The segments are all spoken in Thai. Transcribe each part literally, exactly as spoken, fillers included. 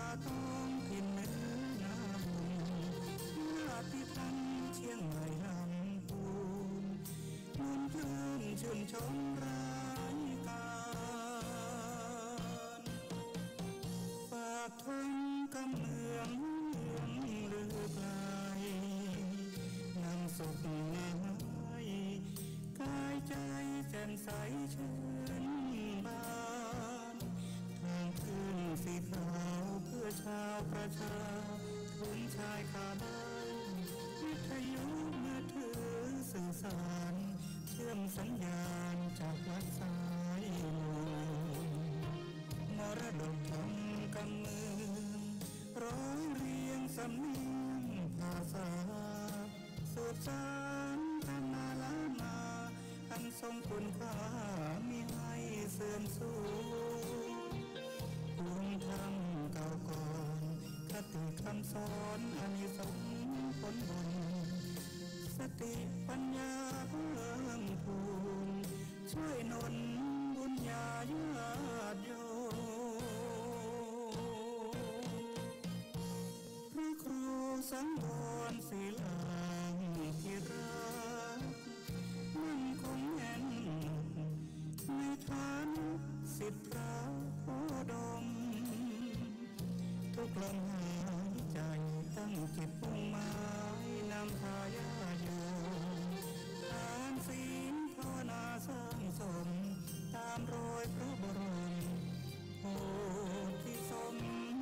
ต้องถิ่นเหนือนาบุญญาติธรรมเชียงใหม่ลำพูนนุ่นชื่นชื่นชมรายการฝากทงกำเมืองเมืองลือไกลนำสุขมาให้กายใจแจ่มใสชื่นบานทางขึ้นสีขาวเพื่อชาวประชาทุนชายคาบ้านวิทยุมือถือสื่อสารเชื่อมสัญญาณจากวัดสายลมมรดกทำกำเมืองร้อยเรียงสำเนียงภาษาสืบสานธรรมาล้านนาอันทรงคุณค่ามีให้เสื่อมสูญภูมิธรรมเก่าก่อนคติคำสอนอานิสงส์ผลบุญสติปัญญาเพิ่มพูนช่วยหนุนบุญญาญาติโยพระครูสังวรศิลาที่รักมั่นคงแน่นในฐานสิทธิพระโพดมทุกลมหายใจตั้งจิตมุ่งหมายนำพายาโยทานศีลภาวนาสร้างสมตามรอยพระบรมโพธิสม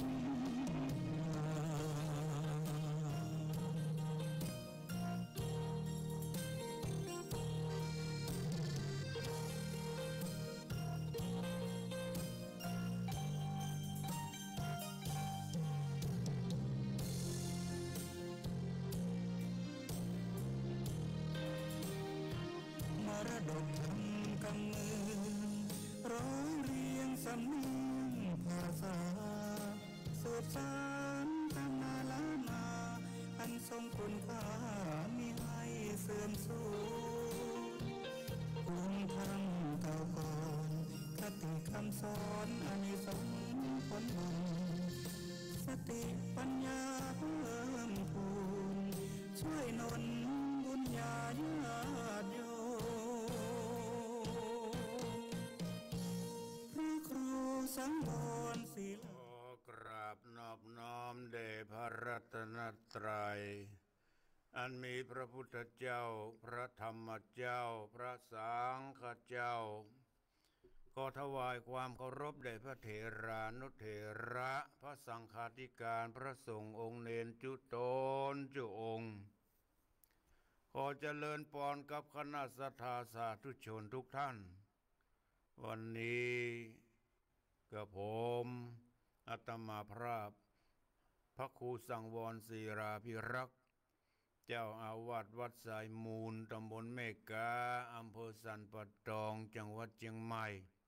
มรดกทำกำเมืองร้อยเรียงสำเนียงภาษาสืบสานธรรมาล้านนาอันทรงคุณค่ามีให้เสื่อมสูญภูมิธรรมเก่าก่อนคติคำสอนอานิสงส์ผลบุญสติปัญญาเพิ่มพูนช่วยหนุนบุญญาญาติโยพระครูสังวรศิลาขอกราบนอบน้อมแด่พระรัตนตรัยอันมีพระพุทธเจ้าพระธรรมเจ้าพระสังฆเจ้าขอถวายความเคารพแด่พระเถรานุเถระพระสังฆาธิการพระสงฆ์องค์เนรจุตนจุองค์ขอเจริญพรกับคณะสัทธาสาธุชนทุกท่านวันนี้กับผมอาตมาภาพพระครูสังวรศิราภิรักษ์เจ้าอาวาสวัดสายมูลตำบลเมกาอำเภอสันป่าตองจังหวัดเชียงใหม่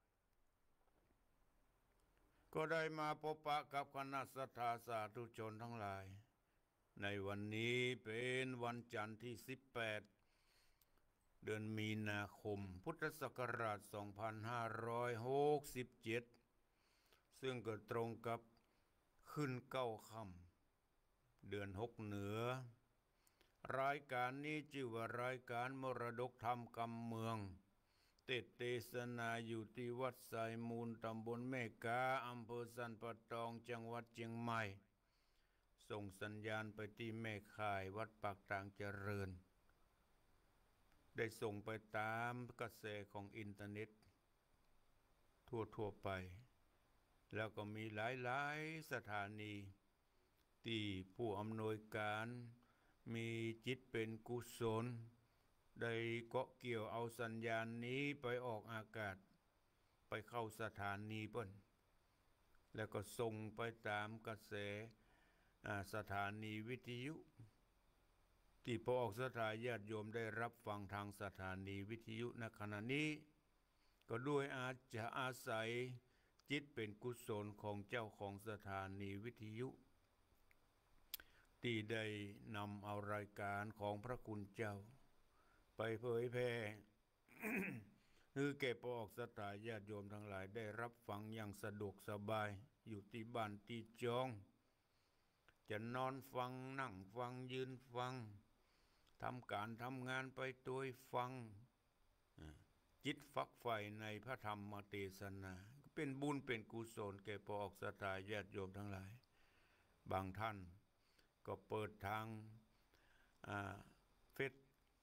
ก็ได้มาพบปะกับคณะสัทธาสาธุชนทั้งหลายในวันนี้เป็นวันจันทร์ที่สิบแปดเดือนมีนาคมพุทธศักราชสองพันห้าร้อยหกสิบเจ็ดซึ่งก็ตรงกับขึ้นเก้าค่ำเดือนหกเหนือรายการนี้ชื่อว่ารายการมรดกธรรมกำเมืองเทศเทศนาอยู่ที่วัดสายมูลตำบลเมกาอำเภอสันป่าตองจังหวัดเชียงใหม่ส่งสัญญาณไปที่แม่ข่ายวัดปากทางเจริญได้ส่งไปตามกระแสของอินเทอร์เน็ตทั่วๆไปแล้วก็มีหลายๆสถานีที่ผู้อำนวยการมีจิตเป็นกุศลได้เกาะเกี่ยวเอาสัญญาณนี้ไปออกอากาศไปเข้าสถานีเปิ้นแล้วก็ส่งไปตามกระแสสถานีวิทยุที่พอออกสถานญาติโยมได้รับฟังทางสถานีวิทยุณขณะนี้ก็ด้วยอาจจะอาศัยจิตเป็นกุศลของเจ้าของสถานีวิทยุที่ได้นำเอารายการของพระคุณเจ้าไปเผยแพร่คือแก่พระออกศรัทธาญาติโยมทั้งหลายได้รับฟังอย่างสะดวกสบายอยู่ที่บ้านที่จองจะนอนฟังนั่งฟังยืนฟังทำการทำงานไปโดยฟังจิตฟักใฝ่ในพระธรรมเทศนาเป็นบุญเป็นกุศลแก่พระออกศรัทธาญาติโยมทั้งหลายบางท่านก็เปิดทางเฟซ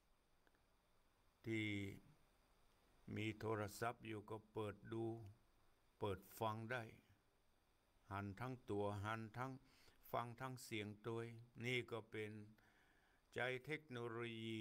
ที่มีโทรศัพท์อยู่ก็เปิดดูเปิดฟังได้หันทั้งตัวหันทั้งฟังทั้งเสียงตัวนี่ก็เป็นใจเทคโนโลยี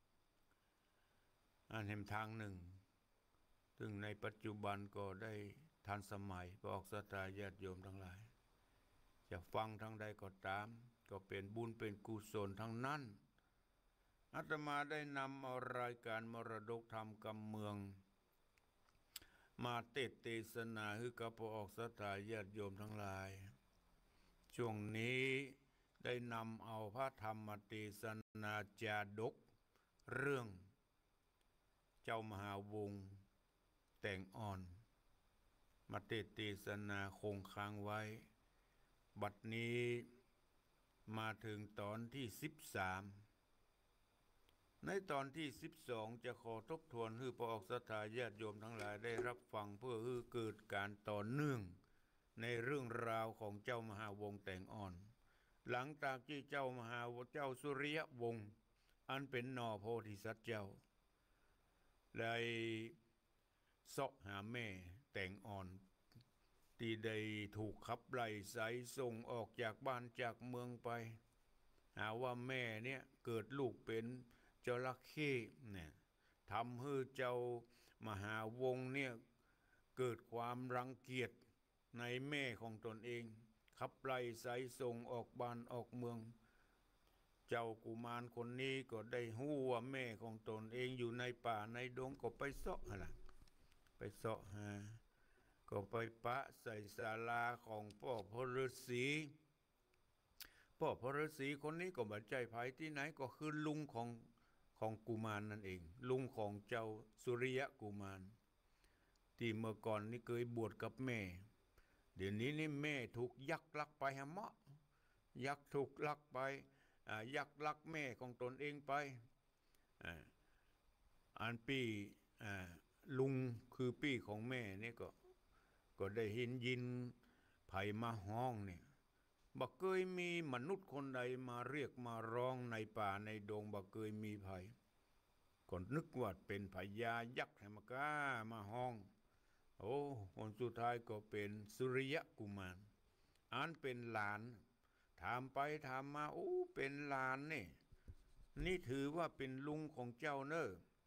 อันแห่งทางหนึ่งซึ่งในปัจจุบันก็ได้ทันสมัยพระออกศรัทธาญาติโยมทั้งหลายจะฟังทางใดก็ตามก็เป็นบุญเป็นกุศลทั้งนั้นอาตมาได้นำเอารายการมรดกธรรมกำเมืองมาเทศเทศนาให้กับพระออกศรัทธาญาติโยมทั้งหลายช่วงนี้ได้นำเอาพระธรรมเทศนาจาดกเรื่องเจ้ามหาวงศ์แต่งอ่อนมาเทศเทศนาคงค้างไว้บัดนี้มาถึงตอนที่สิบสามในตอนที่สิบสองจะขอทบทวนให้พระออกศรัทธาญาติโยมทั้งหลายได้รับฟังเพื่อให้เกิดการต่อเนื่องในเรื่องราวของเจ้ามหาวงศ์แต่งอ่อนหลังจากที่เจ้ามหาวงศ์เจ้าสุริยวงศ์อันเป็นนอโพธิสัตว์เจ้าได้เสาะหาแม่แต่งอ่อนที่ได้ถูกขับไล่ไสส่งออกจากบ้านจากเมืองไปหาว่าแม่เนี่ยเกิดลูกเป็นจระเข้เนี่ยทำให้เจ้ามหาวงศ์เนี่ยเกิดความรังเกียจในแม่ของตนเองขับไล่ไสส่งออกบ้านออกเมืองเจ้ากุมารคนนี้ก็ได้หู้ว่าแม่ของตนเองอยู่ในป่าในดงก็ไปเสาะหาไปเสาะหาก็ไปปะใส่ศาลาของพ่อพระฤาษีพ่อพระฤาษีคนนี้ก็บัดใจภัยที่ไหนก็คือลุงของของกุมารนั่นเองลุงของเจ้าสุริยะกุมารที่เมื่อก่อนนี่เคยบวชกับแม่เดี๋ยวนี้นี่แม่ถูกยักษ์ลักไปฮะมะยักษ์ถูกลักไปยักษ์ลักแม่ของตนเองไปอันปีลุงคือปีของแม่นี่ก็ก็ได้เห็นยินไผ่มาห้องเนี่ยบ่เคยมีมนุษย์คนใดมาเรียกมาร้องในป่าในดงบ่เคยมีไผ่ก็นึกว่าเป็นพญายักษ์ให้มากล้ามาห้องโอ้คนสุดท้ายก็เป็นสุริยะกุมารอันเป็นหลานถามไปถามมาโอ้เป็นหลานนี่นี่ถือว่าเป็นลุงของเจ้าเนอะ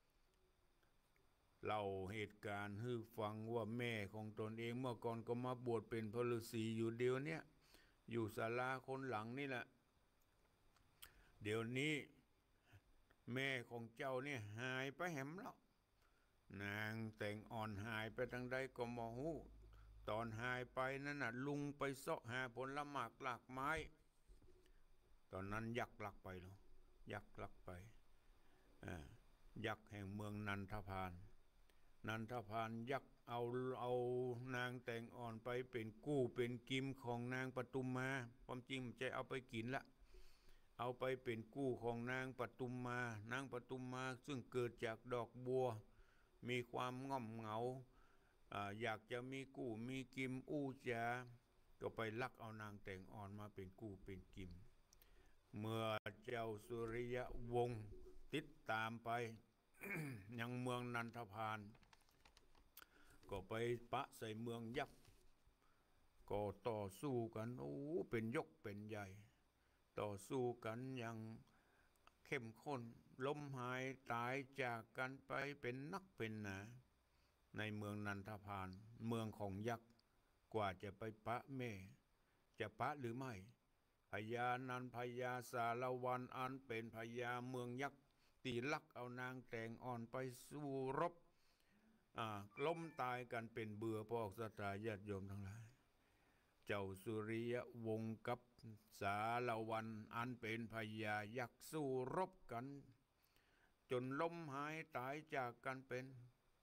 เล่าเหตุการณ์ให้ฟังว่าแม่ของตนเองเมื่อก่อนก็มาบวชเป็นพระฤาษีอยู่เดียวเนี้ยอยู่ศาลาคนหลังนี่แหละเดี๋ยวนี้แม่ของเจ้าเนี่ยหายไปแหมแล้วนางแต่งอ่อนหายไปทางใดก็มอหูตอนหายไปนั่นน่ะลุงไปเสาะหาผลหมากหลากไม้ตอนนั้นยักษ์ลักไปหรอยักษ์ลักไปยักษ์แห่งเมืองนันทพานนันทพานยักษ์เอาเอานางแต่งอ่อนไปเป็นกู้เป็นกิมของนางปทุมมาความจริงมันจะเอาไปกินละเอาไปเป็นกู้ของนางปทุมมานางปทุมมาซึ่งเกิดจากดอกบัวมีความง่อมเหงาอยากจะมีกู้มีกิมอู้จาก็ไปลักเอานางแต่งอ่อนมาเป็นกู้เป็นกิมเมื่อเจ้าสุริยวงศ์ติดตามไป ยังเมืองนันทพานก็ไปปะใส่เมืองยักษ์ก็ต่อสู้กันโอ้เป็นยกเป็นใหญ่ต่อสู้กันอย่างเข้มข้นล้มหายตายจากกันไปเป็นนักเป็นหนาในเมืองนันทพานเมืองของยักษ์กว่าจะไปปะแม่จะปะหรือไม่พญานันพญาสารวันอันเป็นพญาเมืองยักษ์ตีลักเอานางแต่งอ่อนไปสู้รบล้มตายกันเป็นเบื่อพวกศรัทธาญาติโยมทั้งหลายเจ้าสุริยวงศ์กับสารวันอันเป็นพญายักษ์สู้รบกันจนล้มหายตายจากกันเป็น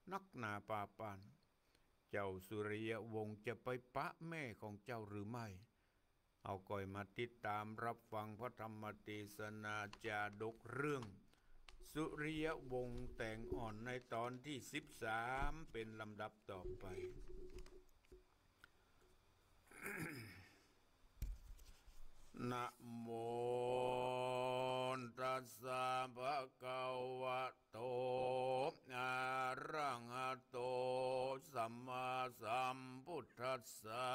นักหนาป่าปานเจ้าสุริยวงศ์จะไปปะแม่ของเจ้าหรือไม่เอาก่อยมาติดตามรับฟังพระธรรมเทศนาจาดกเรื่องสุริยวงศ์แต่งอ่อนในตอนที่สิบสามเป็นลำดับต่อไป นะโมตัสสะภะคะวะโตอะระหะโตสัมมาสัมพุทธัสสะ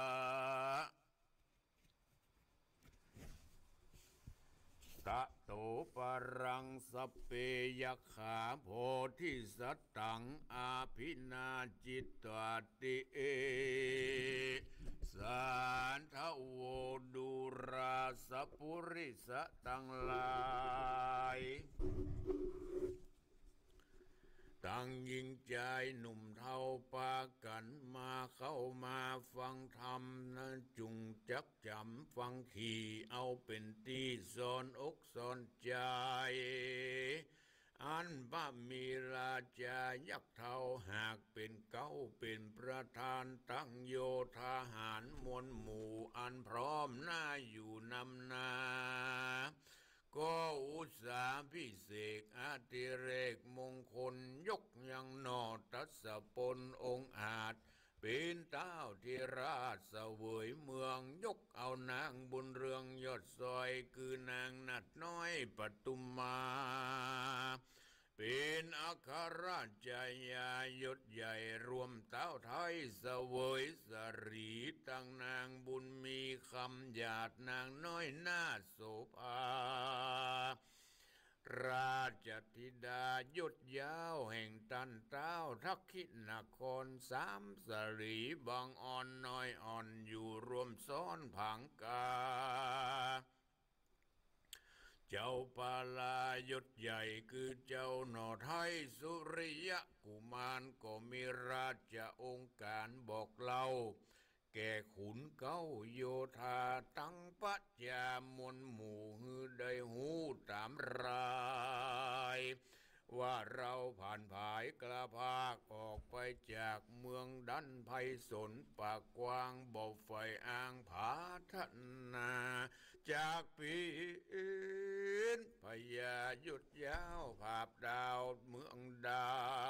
ตะโตปะรังสัพเพยขาโพธิสัตตังอาภินาจิตตติเอสันทโวดุราสปุริสตังหลายตั้งยิ่งใจหนุ่มเท่าปากันมาเข้ามาฟังธรรมนะจุงจักจำฟังขี่เอาเป็นที่สอนอกสอนใจอันพระมีราชายักษ์เท่าหากเป็นเก้าเป็นประธานตั้งโยธาหารมวลหมู่อันพร้อมหน้าอยู่นำนาก็อุตสาพิเศษอาติเรกมงคลยกยังนอทัศปนองค์อาจเป็นเต้าที่ราชเสวยเมืองยกเอานางบุญเรืองยอดซอยคือนางนัดน้อยปทุมมาเป็นอัครราชยายศใหญ่รวมเต้าไทยเสวยสรีตั้งนางบุญมีคำหยาดนางน้อยหน้าโสภาราชธิดายศยาวแห่งตันเต้าทักขินครสามสรีบางอ่อนน้อยอ่อนอยู่รวมซ้อนผังกาเจ้าปาลายศใหญ่คือเจ้าหนอไทยสุริยะกุมารก็มีราชองค์การบอกเล่าแก่ขุนเก้าโยธาตั้งปัจจามวลหมู่ฮือได้หูตามรายว่าเราผ่านผายกระพากออกไปจากเมืองดันไพศลปากกว้างบ่อไฟอ้างผาทนาจากปีนพญายุดยาวภาพดาวเมืองได้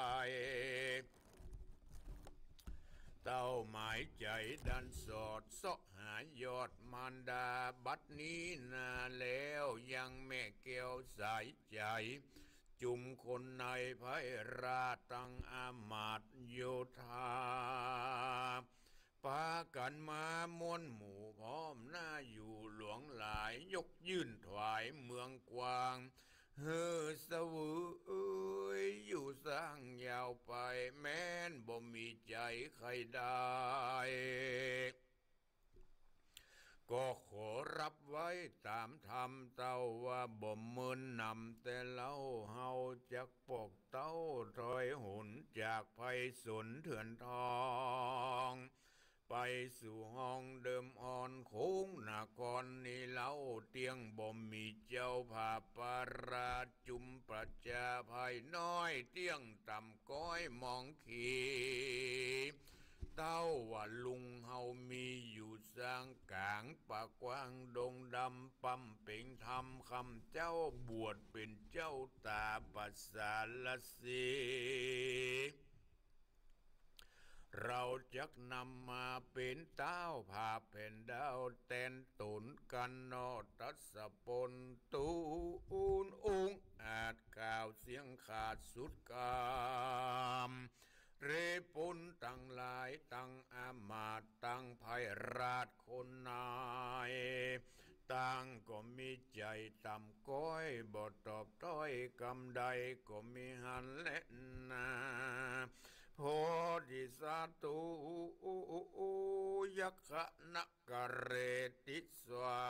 เต้าหมายใจดันสอดเสาะหายอดมารดาบัดนี้นาแล้วยังแม่แก้วสายใจจุมคนในไพราตังอามาตโยธาปากันมามวลหมู่พร้อมหน้าอยู่หลวงหลายยกยื่นถวายเมืองกว้างเฮือสวืยอยู่สร้างยาวไปแม้นบ่มีใจใครได้ก็ขอรับไว้ตามธรรมเต้าว่าบ่เมินนำแต่เล่าเฮาจักปกเต้าถอยหุนจากไพศลเถื่อนทองไปสู่ห้องเดิมอ่อนโค้งนครนี่เล่าเตียงบ่มีเจ้าภาปาราจุมประชาภัยน้อยเตียงต่ำก้อยมองขีเต้าว่าลุงเฮามีอยู่สร้างกลางปากกว้างดงดำปั๊มเป่งทำคำเจ้าบวชเป็นเจ้าตาปัสสาลสีเราจักนำมาเป็นเต้าผาแผ่นดาวแตนตุนกันนอตัสปนตูนองอาจกล่าวเสียงขาดสุดกามเรปุนตั้งหลายตั้งอามาตตั้งภัยราชคนนายตั้งก็มีใจต่ำก้อยบ่ตอบต้อยกำใดก็มีหันและนาโพธิสัตว์ยักขณกเรติสวา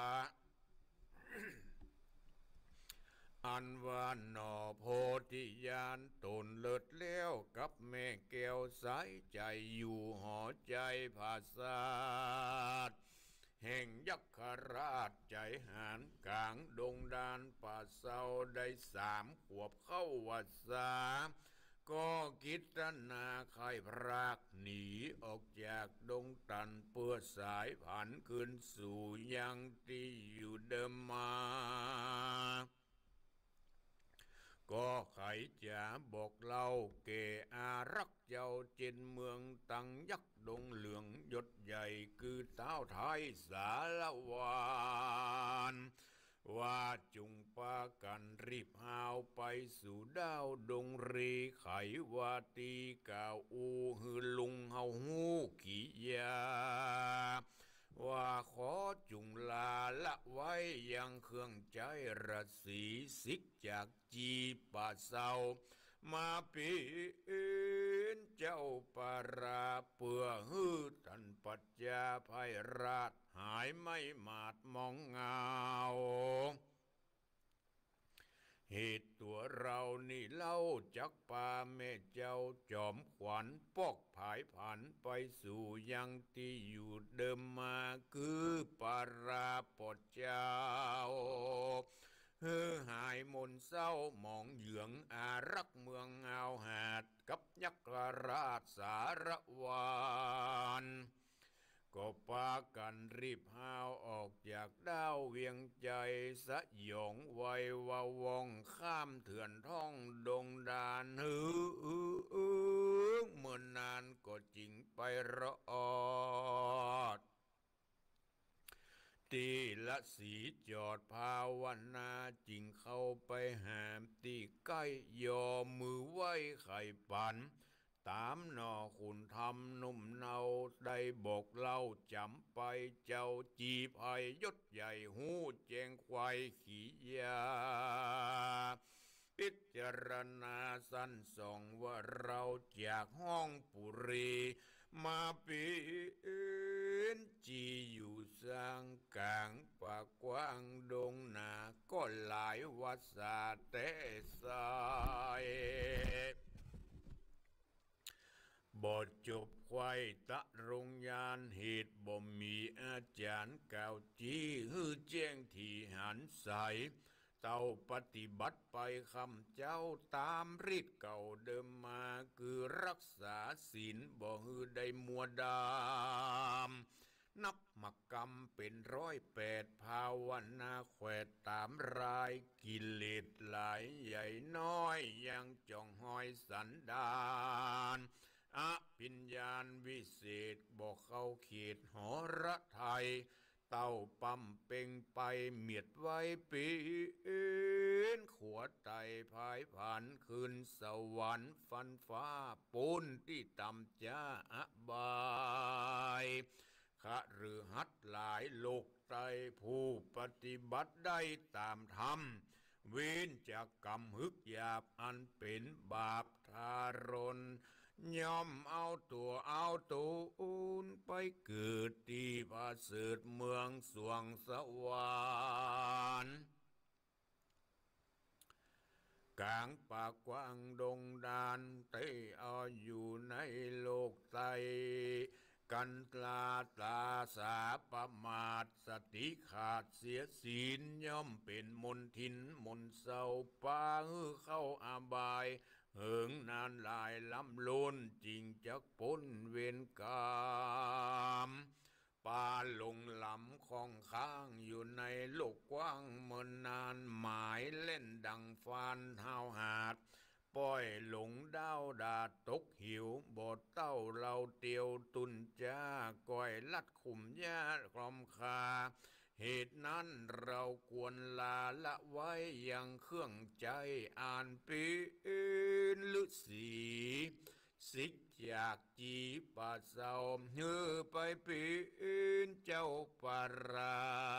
อันว่านอโพธิญาณตนเลิศเลี้ยวกับแม่แก้วสายใจอยู่หอใจภาษาทแห่งยักขราชใจหานกลางดงดานป่าเศร้าได้สามขวบเข้าวัดสาก็คิดนาใครพรากหนีออกจากดงตันเพื่อสายผ่านคืนสู่ยังที่อยู่เดิมมาก็ใครจะบอกเล่าเกอารักเจ้าเจนเมืองตังยักษ์ดงเหลืองยศใหญ่คือเท้าไทยสารวานว่าจุงปากันรีบหาวไปสู่ดาวดงรีไขว่าตีกาวอูฮือลุงเฮาฮู้ขี้ยาว่าขอจุงลาละไว้ยังเครื่องใจรัศีสิกจากจีป่าเศร้ามาปีนเจ้าปาราเปื่อฮือทันปัจจาภัยราชหายไม่มาดมองเงาเหตุตัวเรานี่เล่าจักป่าแม่เจ้าจอมขวัญปอกผายผันไปสู่ยังที่อยู่เดิมมาคือปาราปดเจ้าเฮือหายมนเศร้ามองเหยืองอารักเมืองเงาหาดกับยักษ์ราชสารวานก็พากันรีบหาวออกจากดาวเวียงใจสยองไววาวองข้ามเถื่อนท้องดงดานฮือเมื่อนานก็จริงไปรอดตีละสีจอดภาวนาจริงเข้าไปหามตีใกล้ยอมือไหวไข่ปันตามนอคุณทำนุ่มเนาได้บอกเล่าจำไปเจ้าจีภัยยศใหญ่หูแจงควายขี่ยาพิจารณาสั้นส่องว่าเราจากห้องปุรีมาปีนจีอยู่สร้างกลางปากกว้างดงนาก็หลายวัดสาเตสายบทจบควายตะรงยานเหตุบ่มีอาจารย์กล่าวจีฮือแจ้งที่หันใสเต้าปฏิบัติไปคำเจ้าตามฤทธิ์เก่าเดิมมาคือรักษาศีลบ่ฮือได้มัวดามนับมักกรรมเป็นร้อยแปดภาวนาแขวดตามรายกิเลสหลายใหญ่น้อยยังจ้องห้อยสันดานอภิญญาณวิเศษบอกเข้าเขตหอระไทยเต้าปั๊มเป่งไปเมียดไว้ปีนขวดไตภายผ่านคืนสวรรค์ฟันฟ้าปูนที่ต่ำจ้าอบายขะหรือหัดหลายโลกไตผู้ปฏิบัติได้ตามธรรมเว้นจากกรรมฮึกหยาบอันเป็นบาปทารนย่อมเอาตัวเอาตูนไปเกิดที่ผาเสดเมืองสวงสวรรค์กลางปากกว้างดงดานเตออยู่ในโลกไตกันตลาตาสาประมาทสติขาดเสียศีลย่อมเป็นมนทินมนเศร้าปาเข้าอาบายเหิงนานลายล้ำล้นจริงจักพ้นเวรกรรมปาลงลำของข้างอยู่ในโลกกว้างเมินนานหมายเล่นดังฟานเท้าหาดปล่อยหลงดาวดาตกหิวบดเต้าเราเตียวตุนจ้าก้อยลัดขุมยากลอมคาเหตุนั้นเราควรลาละไว้ยังเครื่องใจอ่านปีนฤาษีสิกจากจีป่าเศร้าเฮือไปปีนเจ้าปารา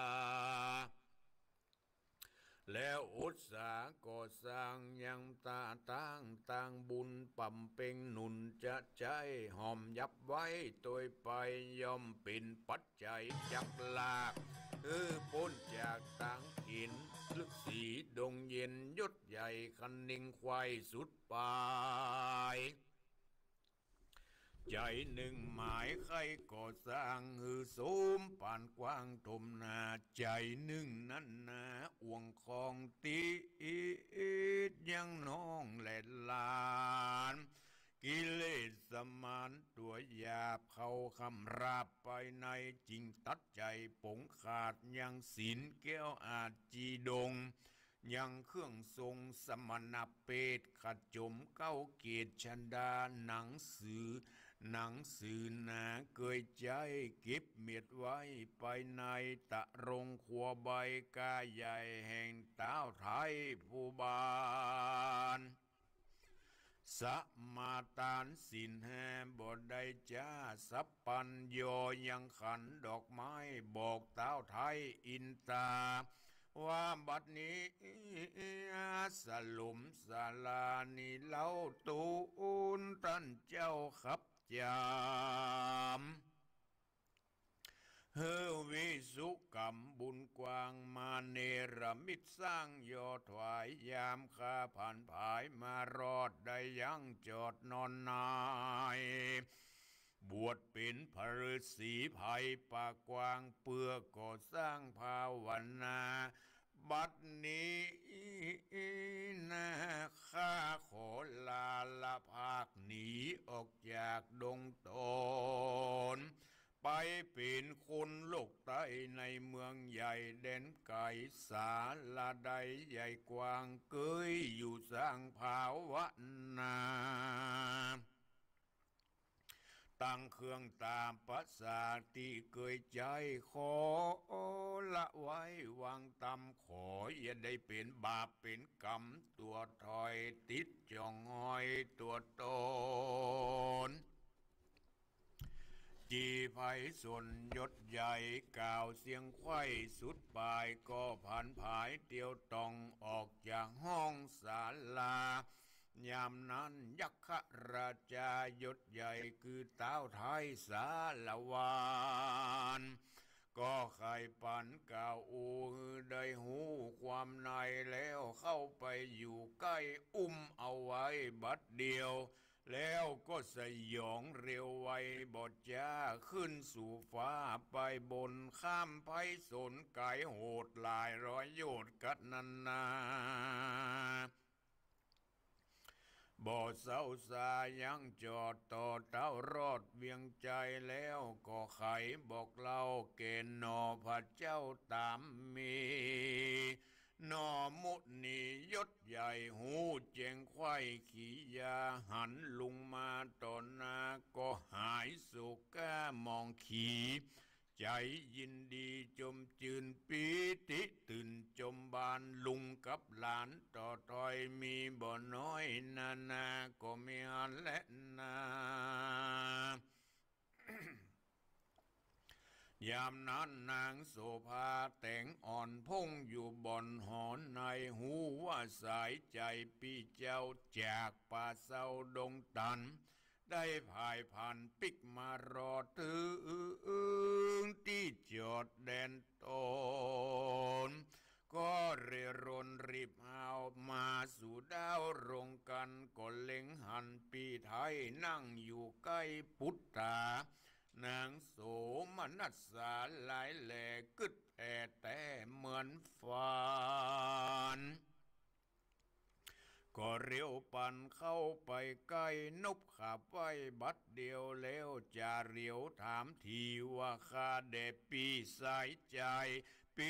แล้วอุตสาก่อสร้างยังตาตั้งต่างบุญปั่มเป่งหนุนจะใจหอมยับไว้ตัวไปย่อมเป็นปัจจัยจักลากเออพ้นจากต่างหินลึกสีดงเย็นยศใหญ่คันนิ่งควายสุดปลายใจหนึ่งหมายใครก่อสร้างหือสูมป่านกว้างทมนาใจหนึ่งนั้นนาอ่วงคองตียังน้องแหลดลานกิเลสสมานตัวหยาบเขาคำราบไปในจริงตัดใจปงขาดยังศีลแก้วอาจจีดงยังเครื่องทรงสมณเปตขัดจมเก้าเกตชันดาหนังสือหนังสือหนาเกยใจเก็บเมียดไว้ไปในตะรงขัวใบกาใหญ่แห่งเต้าไทยผู้บานสมาตานสินแห่บทได้จ้าสับปันโยยังขันดอกไม้บอกเต้าไทยอินตาว่าบัดนี้สลุมสาลานีเล่าตูนท่านเจ้าขับจามเฮวิสุกรรมบุญกวางมาเนรมิตสร้างยอถวายยามข้าผ่านผายมารอดได้ยังจอดนอนนายบวชเป็นพระฤาษีภัยปากกวางเพื่อก่อสร้างภาวนาบัดนี้นะข้าขอลาละภาคหนีออกจากดงตนไปเป็นคนโลกใต้ในเมืองใหญ่แดนไก่สาลาใดใหญ่กว้างเกยอยู่สร้างภาวนาตั้งเครื่องตามภาษาที่เกยใจขอละไว้วางตำขออย่าได้เป็นบาปเป็นกรรมตัวถอยติดจองหอยตัวตนจีไพส่วนยศใหญ่กล่าวเสียงไข้สุดปลายก็ผ่านผายเตียวตองออกจากห้องศาลายามนั้นยักษ์ราชายศใหญ่คือเต้าไทยสารวานก็ใครปันกล่าวอูได้หูความในแล้วเข้าไปอยู่ใกล้อุ้มเอาไว้บัดเดียวแล้วก็สยองเร็วไวบอดจ้าขึ้นสู่ฟ้าไปบนข้ามไพศาลไก่โหดลายร้อยโยชน์กัดนันนาบ่เศร้าสายังจอดต่อเต้ารอดเวียงใจแล้วก็ไขบอกเล่าเกณฑ์นอพระเจ้าตามมีนอมุนียศใหญ่หูเจงไข้ขี่ยาหันลุงมาต่อหน้าก็หายสุก้ามองขี่ใจยินดีจมจืนปีติตื่นจมบานลุงกับหลานต่อถอยมีบ่น้อยนานาก็มีอันและนายามนั้นนางโสภาแต่งอ่อนพงอยู่บ่อนหอนในหูว่าสายใจพี่เจ้าจากป่าเศร้าดงตันได้พายผ่านปิกมารอถึงที่จอดแดนตนก็เรร่นรีบเอามาสู่ดาวรงกันก็เล็งหันปีไทยนั่งอยู่ใกล้พุทธานางโสมนัสสาหลายแหล่กึดแผ่แต่เหมือนฝันก็เร็วปันเข้าไปใกล้นบขับไว้บัดเดียวแล้วจะเรียวถามทีว่าข้าเดปีสายใจปี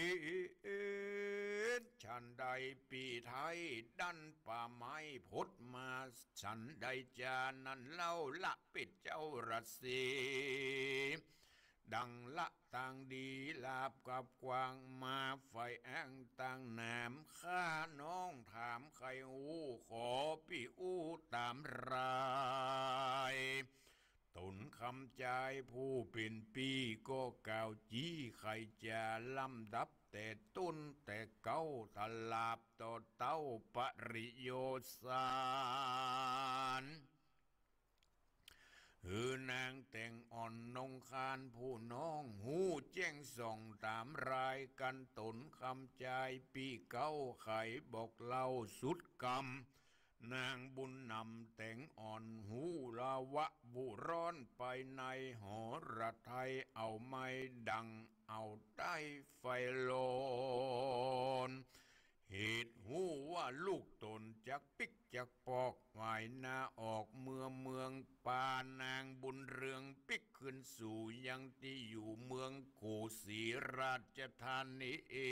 ฉันใดปีไทยดันป่าไม้พดมาฉันใดจานั้นเล่าละปิดเจ้ารัสสีดังละต่างดีลาบกับกวางมาไฟแองต่างแหนมข้าน้องถามใครอู้ขอพี่อู้ตามรายตนคำใจผู้เป็นปีก็กล่าวจี้ใครจะลำดับแต่ต้นแต่เก้าตลาบต่อเต้าปริโยสารหือนางแต่งอ่อนนงคานผู้น้องหูแจ้งส่องตามรายกันตนคำใจปีเก้าไขบอกเล่าสุดกรรมนางบุญนำแต่งอ่อนหูลาวะบุร้อนไปในหอระไทยเอาไม้ดังเอาใต้ไฟโลนเหตุหูว่าลูกตนจักปิกจักปอกหวายหน้าออกเมืองเมืองป่านางบุญเรืองปิกขึ้นสู่ยังที่อยู่เมืองกูศรีราชธานี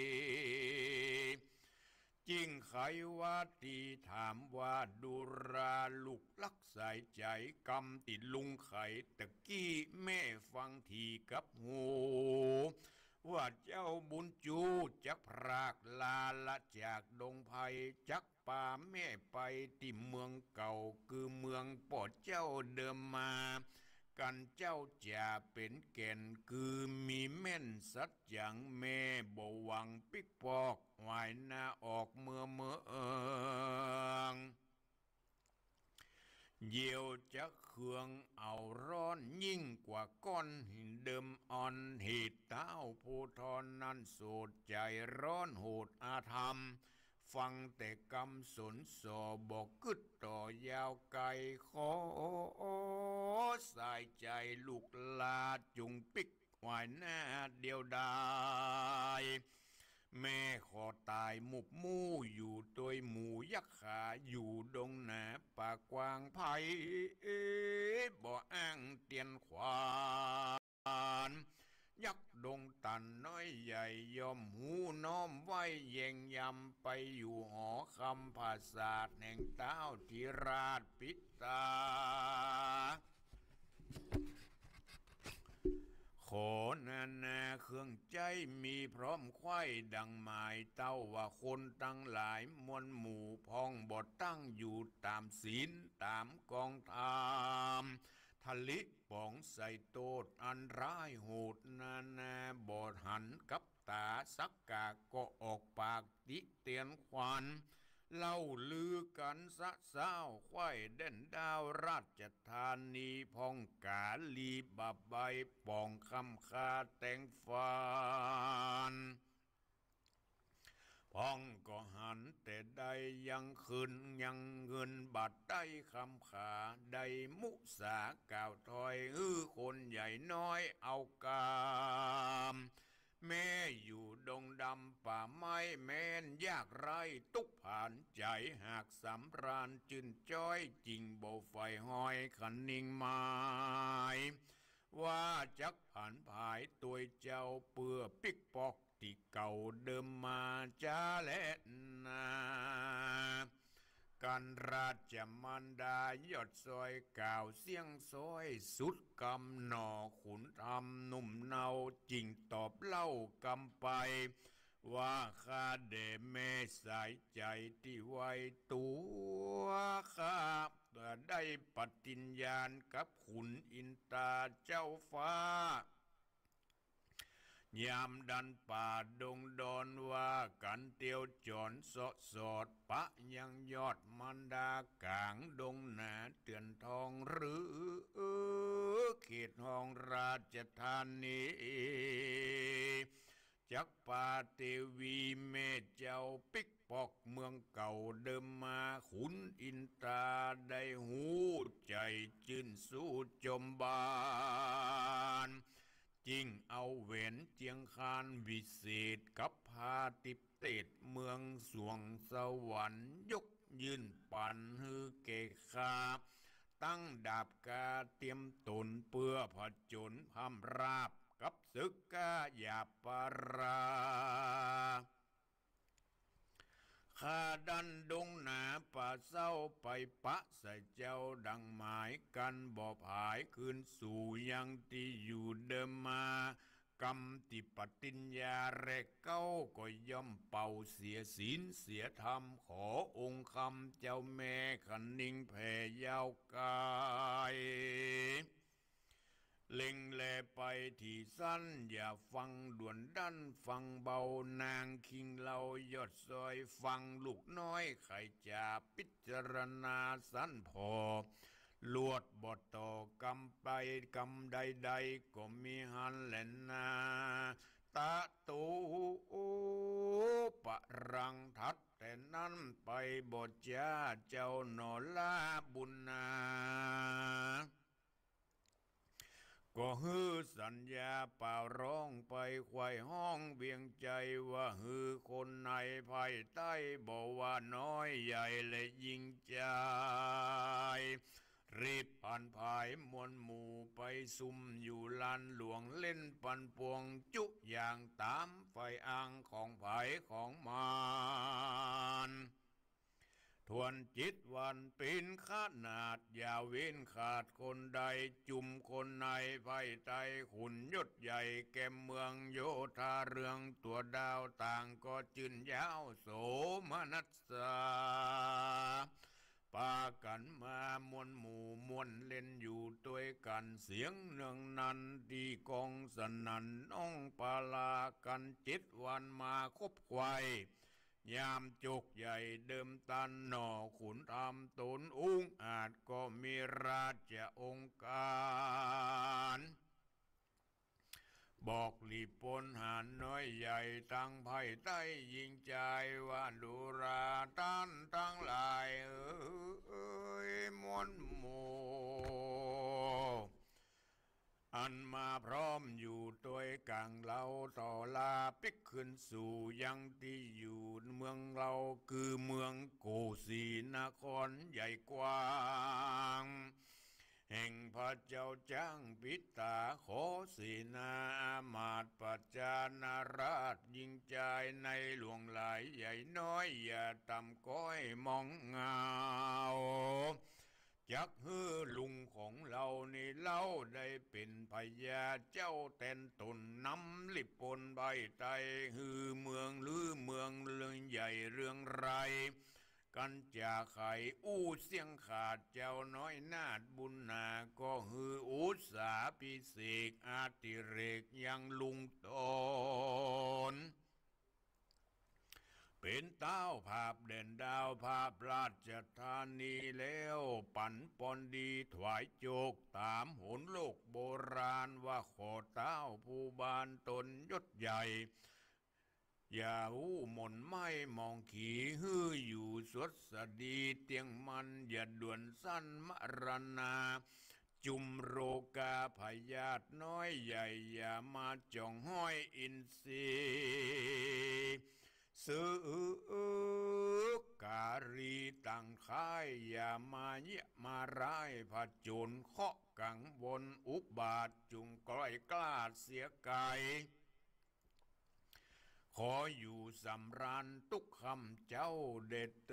จริงไขว่าตีถามว่าดูราลูกลักสายใจกำติดลุงไขตะกี้แม่ฟังทีกับหูว่าเจ้าบุญจูจักพรากลาละจากดงไผ่จักป่าแม่ไปติ่มเมืองเก่าคือเมืองปอดเจ้าเดิมมากันเจ้าจะเป็นแก่นคือมีแม่นสัจอย่างแม่บ่หวังปิกปอกหวายหน้าออกเมื่อเมืองเยี่ยวจะเคืองเอาร้อนยิ่งกว่าก้อนหินเดิมอ่อนเหตุเต้าผู้ทอนนั้นโสดใจร้อนโหดอาธรรมฟังแต่กำสนสอบอกกึดต่อยาวไกลขอสายใจลูกลาจุงปิกหวายหน้าเดียวดายแม่ขอตายหมุบมู่อยู่ตัวหมูยักษ์ขาอยู่ดงหนาป่ากวางไผ่บ่อ้างเตียนขวานยักษ์ดงตันน้อยใหญ่ยอมหูน้อมไว้แยงยำไปอยู่หอคำภาษาแห่งเต้าทิราชปิตาขอนานาเครื่องใจมีพร้อมไข่ดังหมายเต้าว่าคนตั้งหลายมวลหมู่พองบดตั้งอยู่ตามศีลตามกองธรรมทะลิป่องใส่โตดอันร้ายโหดนานาบอดหันกับตาสักกาก็ออกปากติเตียนควันเล่าลือกันสะเศร้าควายเด่นดาวราชธานีพองกาลีบับใบป่องคำคาแต่งฟานพองก็หันแต่ใดยังคืนยังเงินบัดได้คำขาได้มุสากล่าวถอยฮือคนใหญ่น้อยเอากามแม่อยู่ดงดำป่าไม้แม่นยากไรตุกผ่านใจหากสำราญจืนจ้อยจริงโบไฟห้อยขันนิ่งไม้ว่าจักผ่านภายตัวเจ้าเปื่อปิกปอกที่เก่าเดิมมาจ้าและนาการราชมันดายอดซอยก่าวเสียงซอยสุดกำหนอขุนทำนุ่มเนาจริงตอบเล่ากำไปว่าข้าเดแม่สายใจที่ไว้ตัวข้าได้ปฏิญญาณกับขุนอินตาเจ้าฟ้ายามดันป่าดงดอนว่ากันเตียวจอนสอสอดปะยังยอดมันดากลางดงหนาเตือนทองหรือเขตห้องราชธานีจักป่าเทวีเมเจ้าปิกปอกเมืองเก่าเดิมมาขุนอินตาได้หูใจจื่นสู้จมบานจริงเอาเวนเจียงคานวิเศษกับพาติเตดเมืองสวงสวรรค์ยกยืนปันฮือเกคาตั้งดาบกาเตรียมตนเพื่อผจญพำราบกับศึกกาหยาปาราข้าดันดงหนาป่าเศร้าไปปะใส่เจ้าดังหมายกันบ่ผายคืนสู่ยังที่อยู่เดิมมากรรมติปฏิญญาแรกเก้าก็ย่อมเป่าเสียศีลเสียธรรมขอองค์คำเจ้าแม่ขันนิ่งแผ่ยาวกายเล็งแลไปที่สั้นอย่าฟังด่วนดันฟังเบานางคิงเรายอดซอยฟังลูกน้อยไข่จ่าพิจารณาสั้นพอลวดบทต่อกำไปกำใดๆก็มีหันแหลนนาตาตูปะรังทัดแต่นั้นไปบทจ้าเจ้าหนอลาบุญนาก็ฮือสัญญาเป่าร้องไปควายห้องเวียงใจว่าฮือคนในภายใต้บอกว่าน้อยใหญ่และยิ่งใจรีบผ่านภายมวลหมู่ไปซุ่มอยู่ลานหลวงเล่นปันปวงจุอย่างตามไฟอ่างของภายของมารทวนจิตวันปีนขนาดอย่าเว้นขาดคนใดจุ่มคนในไฟไตขุนยศใหญ่แก่เมืองโยธาเรืองตัวดาวต่างก็จืนยาวโสมนัสสาปากันมามวลหมู่มวลเล่นอยู่ด้วยกันเสียงเนืองนันดีกองสนันน้องปาลากันจิตวันมาคบควายยามจุกใหญ่เดิมตันหน่อขุนทำตนอุ้งอาจก็มีราชองค์การบอกหลีปนหานน้อยใหญ่ตั้งไพ่ใต้ยิงใจว่าดูราตันตั้งหลายเอ้ยมวลหมู่อันมาพร้อมอยู่ตัวกลางเราต่อลาปิกขึ้นสู่ยังที่อยู่เมืองเราคือเมืองโกสีนครใหญ่กว้างแห่งพระเจ้าจ้างปิตาขอสีนามาตปัจจานาราชยิ่งใจในหลวงหลายใหญ่น้อยอย่าต่ำก้อยมองเงาจักฮือลุงของเรานี่เล่าได้เป็นพญาเจ้าแตนตนนำลิบปนใบไตฮือเมืองหรือเมืองเรื่องใหญ่เรื่องไรกันจากไขอู้เสียงขาดเจ้าน้อยนาดบุญนาก็ฮืออุตสาพิเศษอาติเรกยังลุงตนเป็นเต้าภาพเด่นดาวภาพราชธานีแล้วปันปอนดีถวายโจกตามหนโลกโบราณว่าขอเต้าผู้บานตนยศใหญ่อย่าหูหม่นไม่มองขี่ฮืออยู่สวดสดีเตียงมันอย่าด่วนสั้นมรณาจุมโรกาพยาธิน้อยใหญ่อย่ามาจ่องห้อยอินทรีซื้อกาลีต่างค่ายอย่ามาเยะมาร้ายผจญเคาะกังบนอุบาทจุงกล้อยกล้าเสียกายขออยู่สำราญทุกคำเจ้าเด็ดเต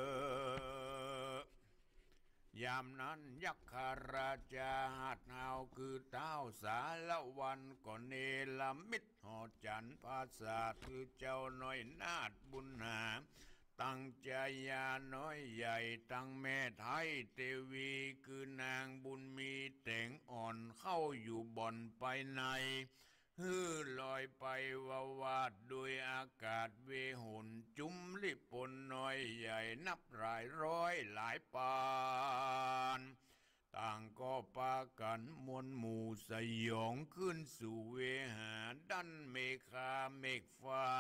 อยามนั้นยักษราชาหัดหาวคือเต้าสารวันก็เนลมิตรหอจันภาษาคือเจ้าน้อยนาดบุญหาตั้งใจยาน้อยใหญ่ตั้งแม่ไทยเทวีคือนางบุญมีแต่งอ่อนเข้าอยู่บ่อนไปในฮือลอยไปวาวาดด้วยอากาศเวหุนจุมลิปนน้อยใหญ่นับหลายร้อยหลายปานต่างก็ปากันมวลหมู่สยองขึ้นสู่เวหาดันเมฆาเมฆฟ้า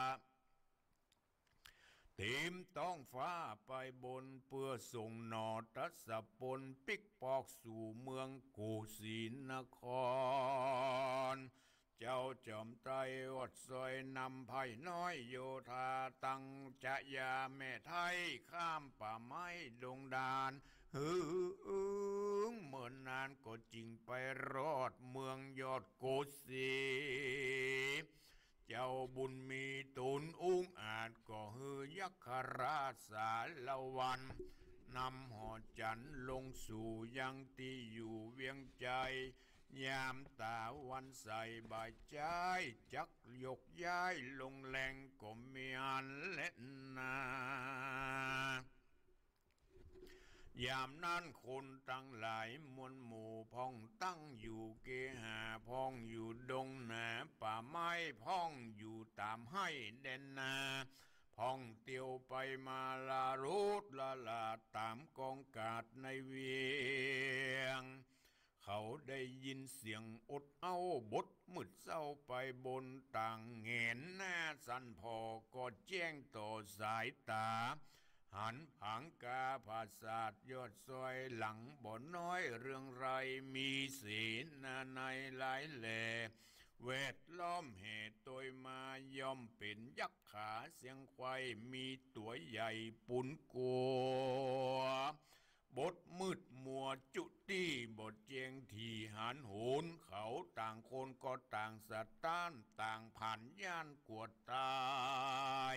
ทีมต้องฟ้าไปบนเพื่อส่งหนอทัศปนปิกปอกสู่เมืองโกสีนครเจ้าจอมไตรวัดซอยนำไผ่น้อยโยธาตั้งจะยาแม่ไทยข้ามป่าไม้ดงดานฮือเมื่อนานก็จริงไปรอดเมืองยอดโกสีเจ้าบุญมีตุนอุ้งอาจก็ฮือยักษราชสารวันนำหอจันลงสู่ยังที่อยู่เวียงใจยามตาวันใสบ่ายใจจักยกย้ายลงแหลงก็มีอันเล่นนายามนั้นคนตั้งหลายมวลหมู่พ้องตั้งอยู่เกหาพ้องอยู่ดงหนาป่าไม้พ้องอยู่ตามให้แดนนาพ้องเตียวไปมาลารุดละลาตามกองกาดในเวียงเขาได้ยินเสียงอดเอาบทมืดเศร้าไปบนต่างเห็นหน้าสันพอก็แจ้งต่อสายตาหันผังกาภาษาดยอดซอยหลังบ่อน้อยเรื่องไรมีศีลนาในหลายแหล่เวทล้อมเหตุโดยมาย่อมเป็นยักษ์ขาเสียงควายมีตัวใหญ่ปุนกัวบทมืดมัวจุตี้บทเจียงที่หันโหนเขาต่างคนก็ต่างสะต้านต่างผ่านย่านกวดตาย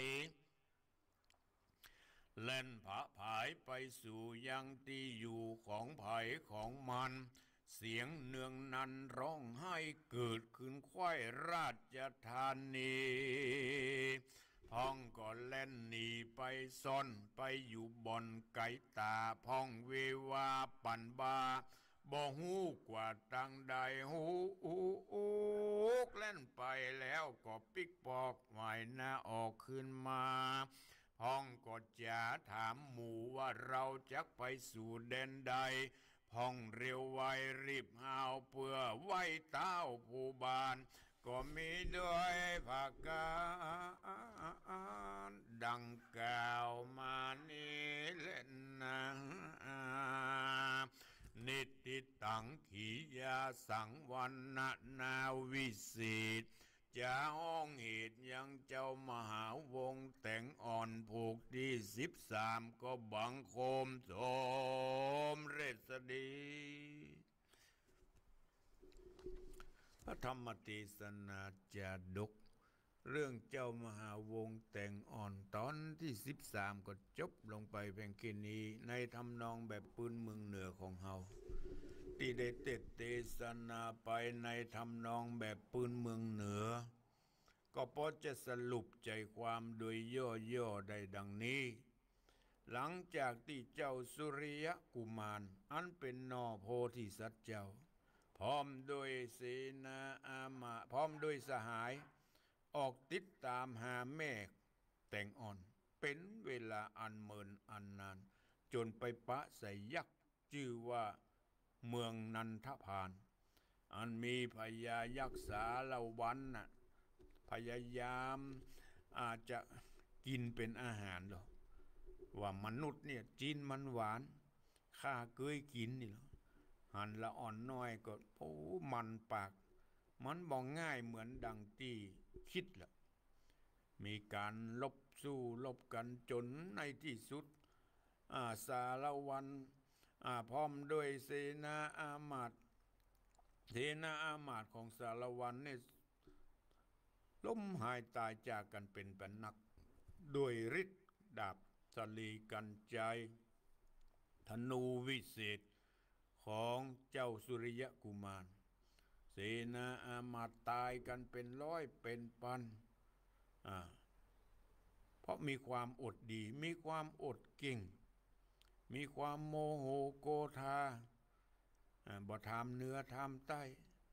เล่นผะผายไปสู่ยังที่อยู่ของไผ่ของมันเสียงเนืองนันร้องไห้เกิดขึ้นควายราชธานีพ้องก็เล่นหนีไปซ่อนไปอยู่บ่อนไก่ตาพ้องเววาปั่นบาบ่หูกว่าตังใดหูอูอูเล่นไปแล้วก็ปิกปอกหมายหน้าออกขึ้นมาพ้องก็จะถามหมู่ว่าเราจะไปสู่แดนใดพ้องเร็วไวรีบหาวเพื่อไว้เต้าผู้บานก็มีด้วยภาคาดังกล่าวมานี้เล่นนะนิติตังขียาสังวันนานาวิสิตจะห้องเหตุยังเจ้ามหาวงแต่งอ่อนผูกที่สิบสามก็บังคมโสมเรศดีพระธรรมเทศนาจาดกเรื่องเจ้ามหาวงแต่งอ่อนตอนที่สิบสามก็จบลงไปเพียงแค่นี้ในทำนองแบบปืนเมืองเหนือของเฮาที่ได้เทศเทศนาไปในทำนองแบบปืนเมืองเหนือก็พอจะสรุปใจความโดยย่อๆได้ดังนี้หลังจากที่เจ้าสุริยกุมารอันเป็นนอโพธิสัตว์เจ้าพร้อมด้วยเสนาอามาพร้อมด้วยสหายออกติดตามหาแม่แต่งอ่อนเป็นเวลาอันเมินอันนานจนไปปะใส่ยักษ์ชื่อว่าเมืองนันทพานอันมีพญายักษ์สาละวันน่ะพยายามอาจจะกินเป็นอาหารหรอว่ามนุษย์เนี่ยจีนมันหวานข้าเคยกินนี่หรอหันละอ่อนน้อยก็โอ้มันปากมันบอกง่ายเหมือนดังที่คิดแหละมีการลบสู้ลบกันจนในที่สุดอาสารวันอ่าพร้อมด้วยเสนาอามาตย์เสนาอามาตย์ของสารวันเนี่ยล้มหายตายจากกันเป็นเป็นนักด้วยฤทธิ์ดาบสลีกันใจธนูวิเศษของเจ้าสุริยกุมารเสนาอามาตย์ตายกันเป็นร้อยเป็นพันอ่าเพราะมีความอดดีมีความอดเก่งมีความโมโหโกธาบ่ทำเนื้อทำใต้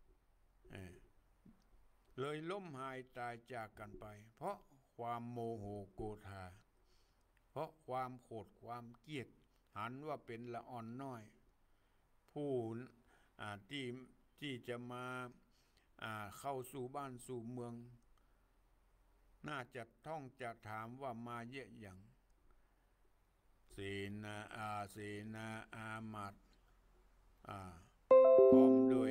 เลยล้มหายตายจากกันไปเพราะความโมโหโกธาเพราะความโกรธความเกลียดหันว่าเป็นละอ่อนน้อยผู้ที่ที่จะมาเข้าสู่บ้านสู่เมืองน่าจะท่องจะถามว่ามาเยอะอย่างเสนาอาเสนาอามาตย์พร้อมด้วย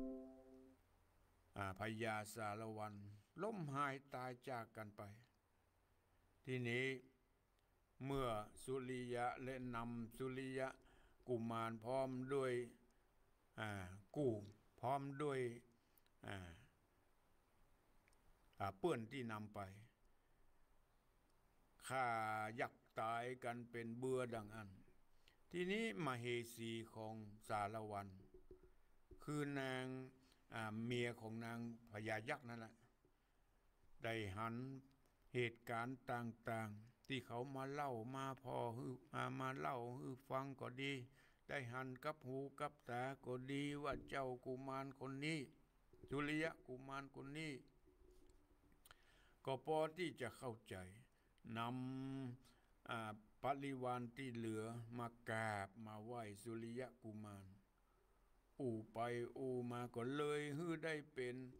พญาสารวันล้มหายตายจากกันไปทีนี้เมื่อสุริยะและนำสุริยะกุมารพร้อมด้วยกู้พร้อมด้วยเปื้อนที่นำไปฆ่ายักษ์ตายกันเป็นเบื่อดังอันทีนี้มเหสีของสารวันคือนางเมียของนางพญายักษ์นั่นแหละได้หันเหตุการณ์ต่างๆที่เขามาเล่ามาพอมามาเล่าให้ฟังก็ดีได้หันกับหูกับตาก็ดีว่าเจ้ากุมารคนนี้สุริยะกุมารคนนี้ก็พอที่จะเข้าใจนำปริวารที่เหลือมากราบมาไหว้สุริยะกุมารอู่ไปอู่มาก็เลยฮือได้เป็น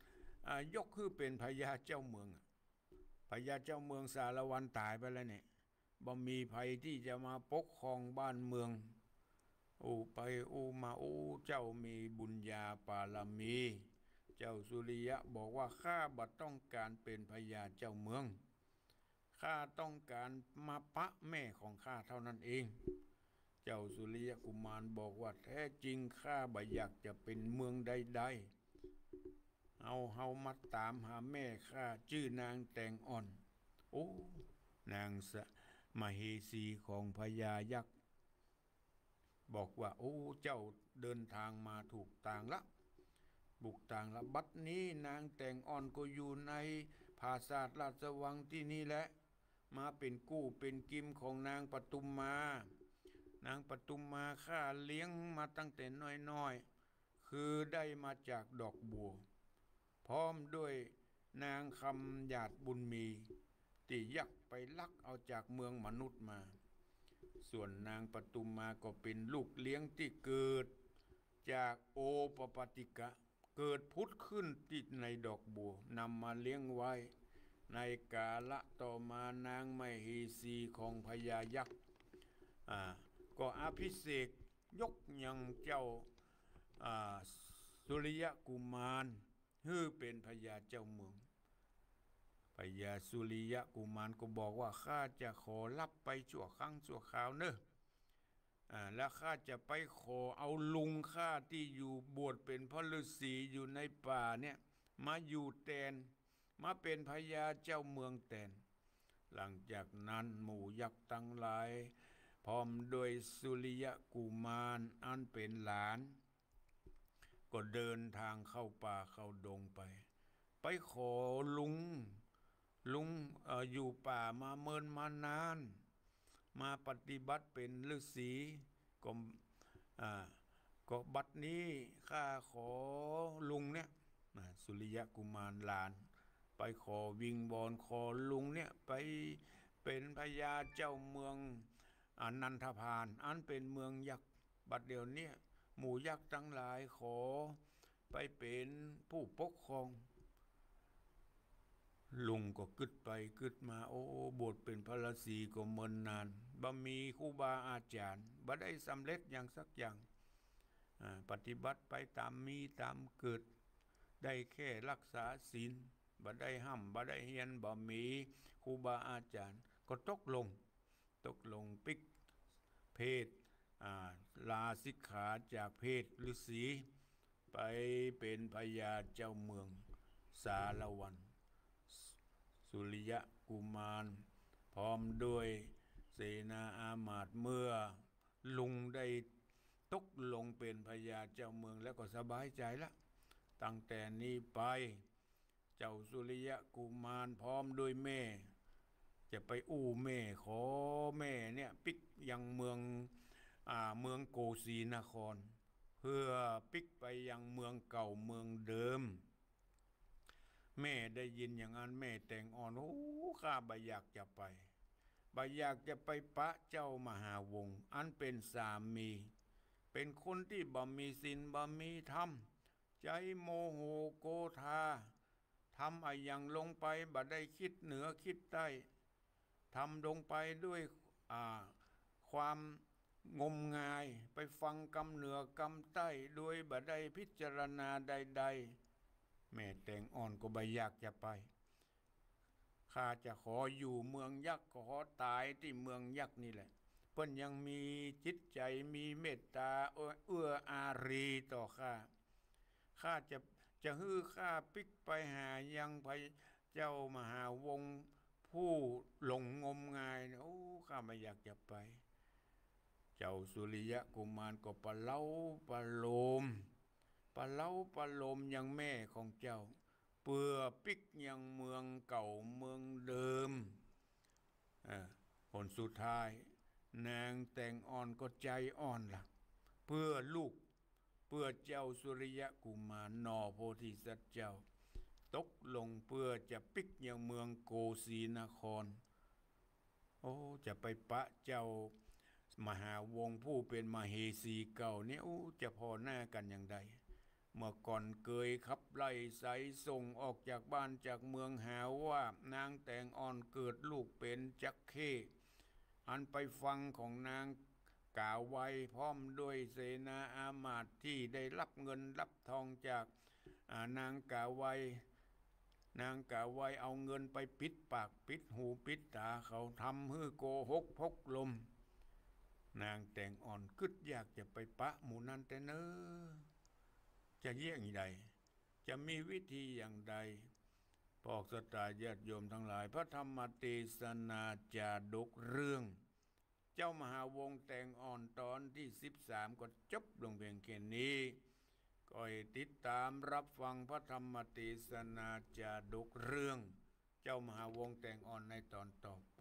ยกคือเป็นพญาเจ้าเมืองพญาเจ้าเมืองสารวันตายไปแล้วเนี่ยบ่มีภัยที่จะมาปกครองบ้านเมืองโอ้ไปโอ้มาโอ้เจ้ามีบุญญาปารมีเจ้าสุริยะบอกว่าข้าบัดต้องการเป็นพญาเจ้าเมืองข้าต้องการมาปะแม่ของข้าเท่านั้นเองเจ้าสุริยะกุมารบอกว่าแท้จริงข้าบ่อยากจะเป็นเมืองใดๆเอาเฮามาตามหาแม่ข้าชื่อนางแตงอ่อนโอ้นางสะมเหสีของพญายักษ์บอกว่าโอ้เจ้าเดินทางมาถูกทางละบุกทางละบัดนี้นางแตงอ่อนก็อยู่ในปราสาทราชวังที่นี่แหละมาเป็นกู้เป็นกิมของนางปทุมมานางปทุมมาข้าเลี้ยงมาตั้งแต่น้อยๆคือได้มาจากดอกบัวพร้อมด้วยนางคำหยาดบุญมีที่ยักไปลักเอาจากเมืองมนุษย์มาส่วนนางปทุมมาก็เป็นลูกเลี้ยงที่เกิดจากโอปปาติกะเกิดพุทธขึ้นติดในดอกบัวนำมาเลี้ยงไว้ในกาละต่อมานางมเหสีของพญายักษ์ก็อภิเษกยกยังเจ้าสุริยกุมารฮือเป็นพญาเจ้าเมืองพญาสุริยกุมารก็บอกว่าข้าจะขอรับไปชั่วครั้งชั่วคราวเนอะแล้วข้าจะไปขอเอาลุงข้าที่อยู่บวชเป็นพระฤาษีอยู่ในป่าเนี่ยมาอยู่แทนมาเป็นพญาเจ้าเมืองแทนหลังจากนั้นหมู่ยักษ์ทั้งหลายพร้อมด้วยสุริยกุมารอันเป็นหลานก็เดินทางเข้าป่าเข้าดงไปไปขอลุงลุง อ, อยู่ป่ามาเมินมานานมาปฏิบัติเป็นฤาษีก็ก็บัดนี้ข้าขอลุงเนี่ยสุริยกุมารหลานไปขอวิงบอลขอลุงเนี่ยไปเป็นพญาเจ้าเมืองอนันทพาลอันเป็นเมืองยักษ์บัดเดี๋ยวนี้หมู่ยักษ์ทั้งหลายขอไปเป็นผู้ปกครองลุงก็กึดไปกึดมาโอ้บวชเป็นพระฤาษีก็เมินนานบ่มีครูบาอาจารย์บ่ได้สำเร็จอย่างสักอย่างปฏิบัติไปตามมีตามเกิดได้แค่รักษาศีลบ่ได้ห้ำบ่ได้เฮียนบ่มีครูบาอาจารย์ก็ตกลงตกลงปิกเพศลาสิกขาจากเพศฤาษีไปเป็นพญาเจ้าเมืองสารวันสุริยกุมารพร้อมด้วยเสนาอามาตย์เมื่อลุงได้ตกลงเป็นพญาเจ้าเมืองแล้วก็สบายใจละตั้งแต่นี้ไปเจ้าสุริยกุมารพร้อมด้วยแม่จะไปอู้แม่ขอแม่เนี่ยปิกยังเมืองอ่าเมืองโกสีนครเพื่อปิกไปยังเมืองเก่าเมืองเดิมแม่ได้ยินอย่างนั้นแม่แต่งอ่อนโอ้ข้าบ่อยากจะไปบ่อยากจะไปปะเจ้ามหาวงศ์อันเป็นสามีเป็นคนที่บ่มีศีลบ่มีธรรมใจโมโหโกธาทำอะไรอย่างลงไปบ่ได้คิดเหนือคิดใต้ทำลงไปด้วยความงมงายไปฟังกำเหนือกำใต้โดยบ่ได้พิจารณาใดๆแม่แตงอ่อนก็บ่อยากจะไปข้าจะขออยู่เมืองยักษ์ขอตายที่เมืองยักษ์นี่แหละเพิ่นยังมีจิตใจมีเมตตาเอื้ออารีต่อข้าข้าจะจะฮื้อข้าปิกไปหายังพระเจ้ามหาวงศ์ผู้หลงงมงายโอ้ข้าไม่อยากจะไปเจ้าสุริยกุมารก็ปะเล้าปะโลมปะเล้าปะโลมยังแม่ของเจ้าเปื่อปิกยังเมืองเก่าเมืองเดิมผลสุดท้ายนางแตงอ่อนก็ใจอ่อนล่ะเพื่อลูกเพื่อเจ้าสุริยกุมารนอโพธิสัตว์เจ้าตกลงเพื่อจะปิกยังเมืองโกสีนครโอ้จะไปปะเจ้ามหาวงศ์ผู้เป็นมเหสีเก่าเนี่ยโอ้จะพอหน้ากันอย่างใดเมื่อก่อนเคยขับไล่ไสส่งออกจากบ้านจากเมืองหาว่านางแตงอ่อนเกิดลูกเป็นจักเข้อันไปฟังของนางกล่าวไว้พร้อมด้วยเสนาอามาตย์ที่ได้รับเงินรับทองจากนางกล่าวไว้นางกล่าวไว้เอาเงินไปปิดปากปิดหูปิดตาเขาทำให้โกหกพกลมนางแตงอ่อนกึดอยากจะไปปะหมู่นั้นแต่เนอจะเยี่ยงใดจะมีวิธีอย่างใดพอกสตาญาติโยมทั้งหลายพระธรรมเทศนาจาดกเรื่องเจ้ามหาวงศ์แตงอ่อนตอนที่สิบสามก็จบลงเพียงแค่นี้ก็ให้ติดตามรับฟังพระธรรมเทศนาจาดกเรื่องเจ้ามหาวงศ์แตงอ่อนในตอนต่อไป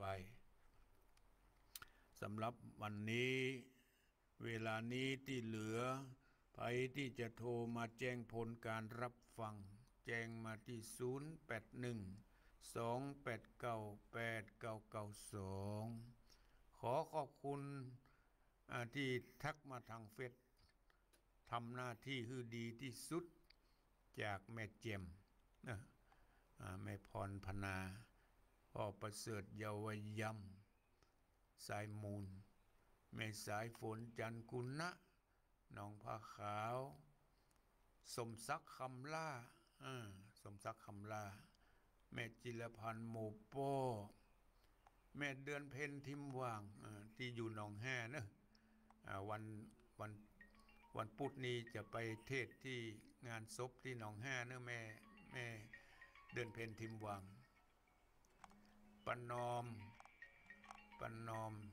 สำหรับวันนี้เวลานี้ที่เหลือใครที่จะโทรมาแจ้งผลการรับฟังแจ้งมาที่ศูนย์ แปด หนึ่ง สอง แปด เก้า แปด เก้า เก้า สองขอขอบคุณที่ทักมาทางเฟซทำหน้าที่คือดีที่สุดจากแม่เจมนะแม่พรพนาพ่อประเสริฐเยาวยำสายมูลแม่สายฝนจันกุณะน้องผ้าขาวสมศักดิ์คำล่าสมศักดิ์คำล่าแม่จิรพันธ์โมโป้แม่เดือนเพ็ญทิมว่างที่อยู่หนองแห่นะวันวันวันพุธนี้จะไปเทศที่งานศพที่หนองแห่นะแม่แม่เดือนเพ็ญทิมว่างปนอมปนอม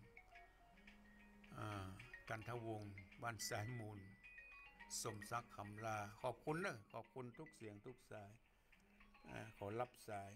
กันทวงศ์บ้านสายมูลสมศักดิ์คำลาขอบคุณนะขอบคุณทุกเสียงทุกสายอขอรับสาย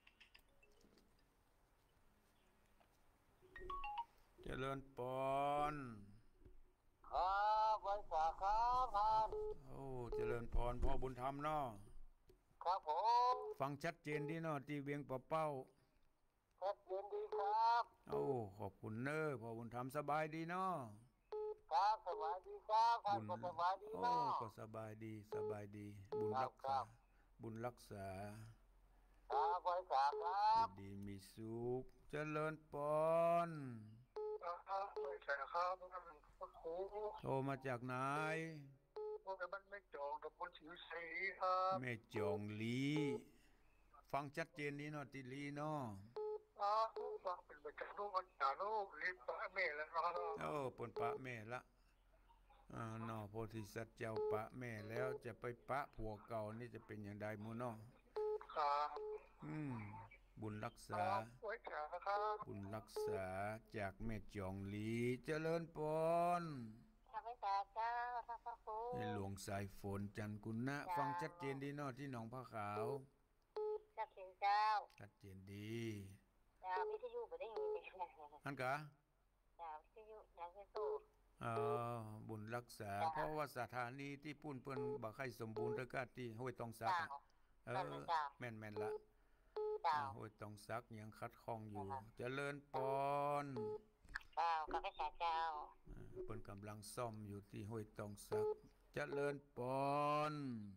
เจริญปอนครับไว้สาครับท่านโอ้เจริญพรพ่อบุญธรรมเนาะครับผมฟังชัดเจนดีเนาะที่เวียงปะเป้าชัดเจนดีครับโอ้ขอบคุณเนอะพ่อบุญธรรมสบายดีเนาะครับสบายดีครับท่านก็สบายดีเนาะโอ้ก็สบายดีสบายดีบุญรักษาบุญรักษาครับไว้สาครับดีมีสุขเจริญปอนครับไว้สาครับครูโทรมาจากไหนโอ้ยมันไม่จองกับคนชื่อสีครับไม่จองลีฟังชัดเจนนี้เนาะติลีเนาะอ๋อฟังเป็นประจำทุกวันจันทร์โอ้รีบปะแม่แล้วเนาะโอ้ปนปะแม่ละอ่าเนาะโพธิสัตว์เจ้าปะแม่แล้วจะไปปะผัวเก่านี่จะเป็นอย่างใดมูเนาะครับอืมบุญรักษาไว้สาครับบุญรักษาจากแม่จองลีเจริญปนข้าพเจ้าเจ้าท่านพระครูในหลวงสายฝนจันกุณะฟังชัดเจนดีเนาะที่หนองผ้าขาวชัดเจนเจ้าชัดเจนดีเจ้าวิทยุบ่ได้ยินอันกะเจ้าวิทยุยังไม่สู้อ๋อบุญรักษาเพราะว่าสถานีที่ปุ้นเปิ้นบ่ค่อยสมบูรณ์แล้วก็ที่ห้วยตองซักเออแม่นๆละห้วยตองซักยังคัดข้องอยู่เจริญปอนเจ้าข้าพเจ้าเจ้าเปิ้นกำลังซ่อมอยู่ที่ห้วยตองซักเจริญปอน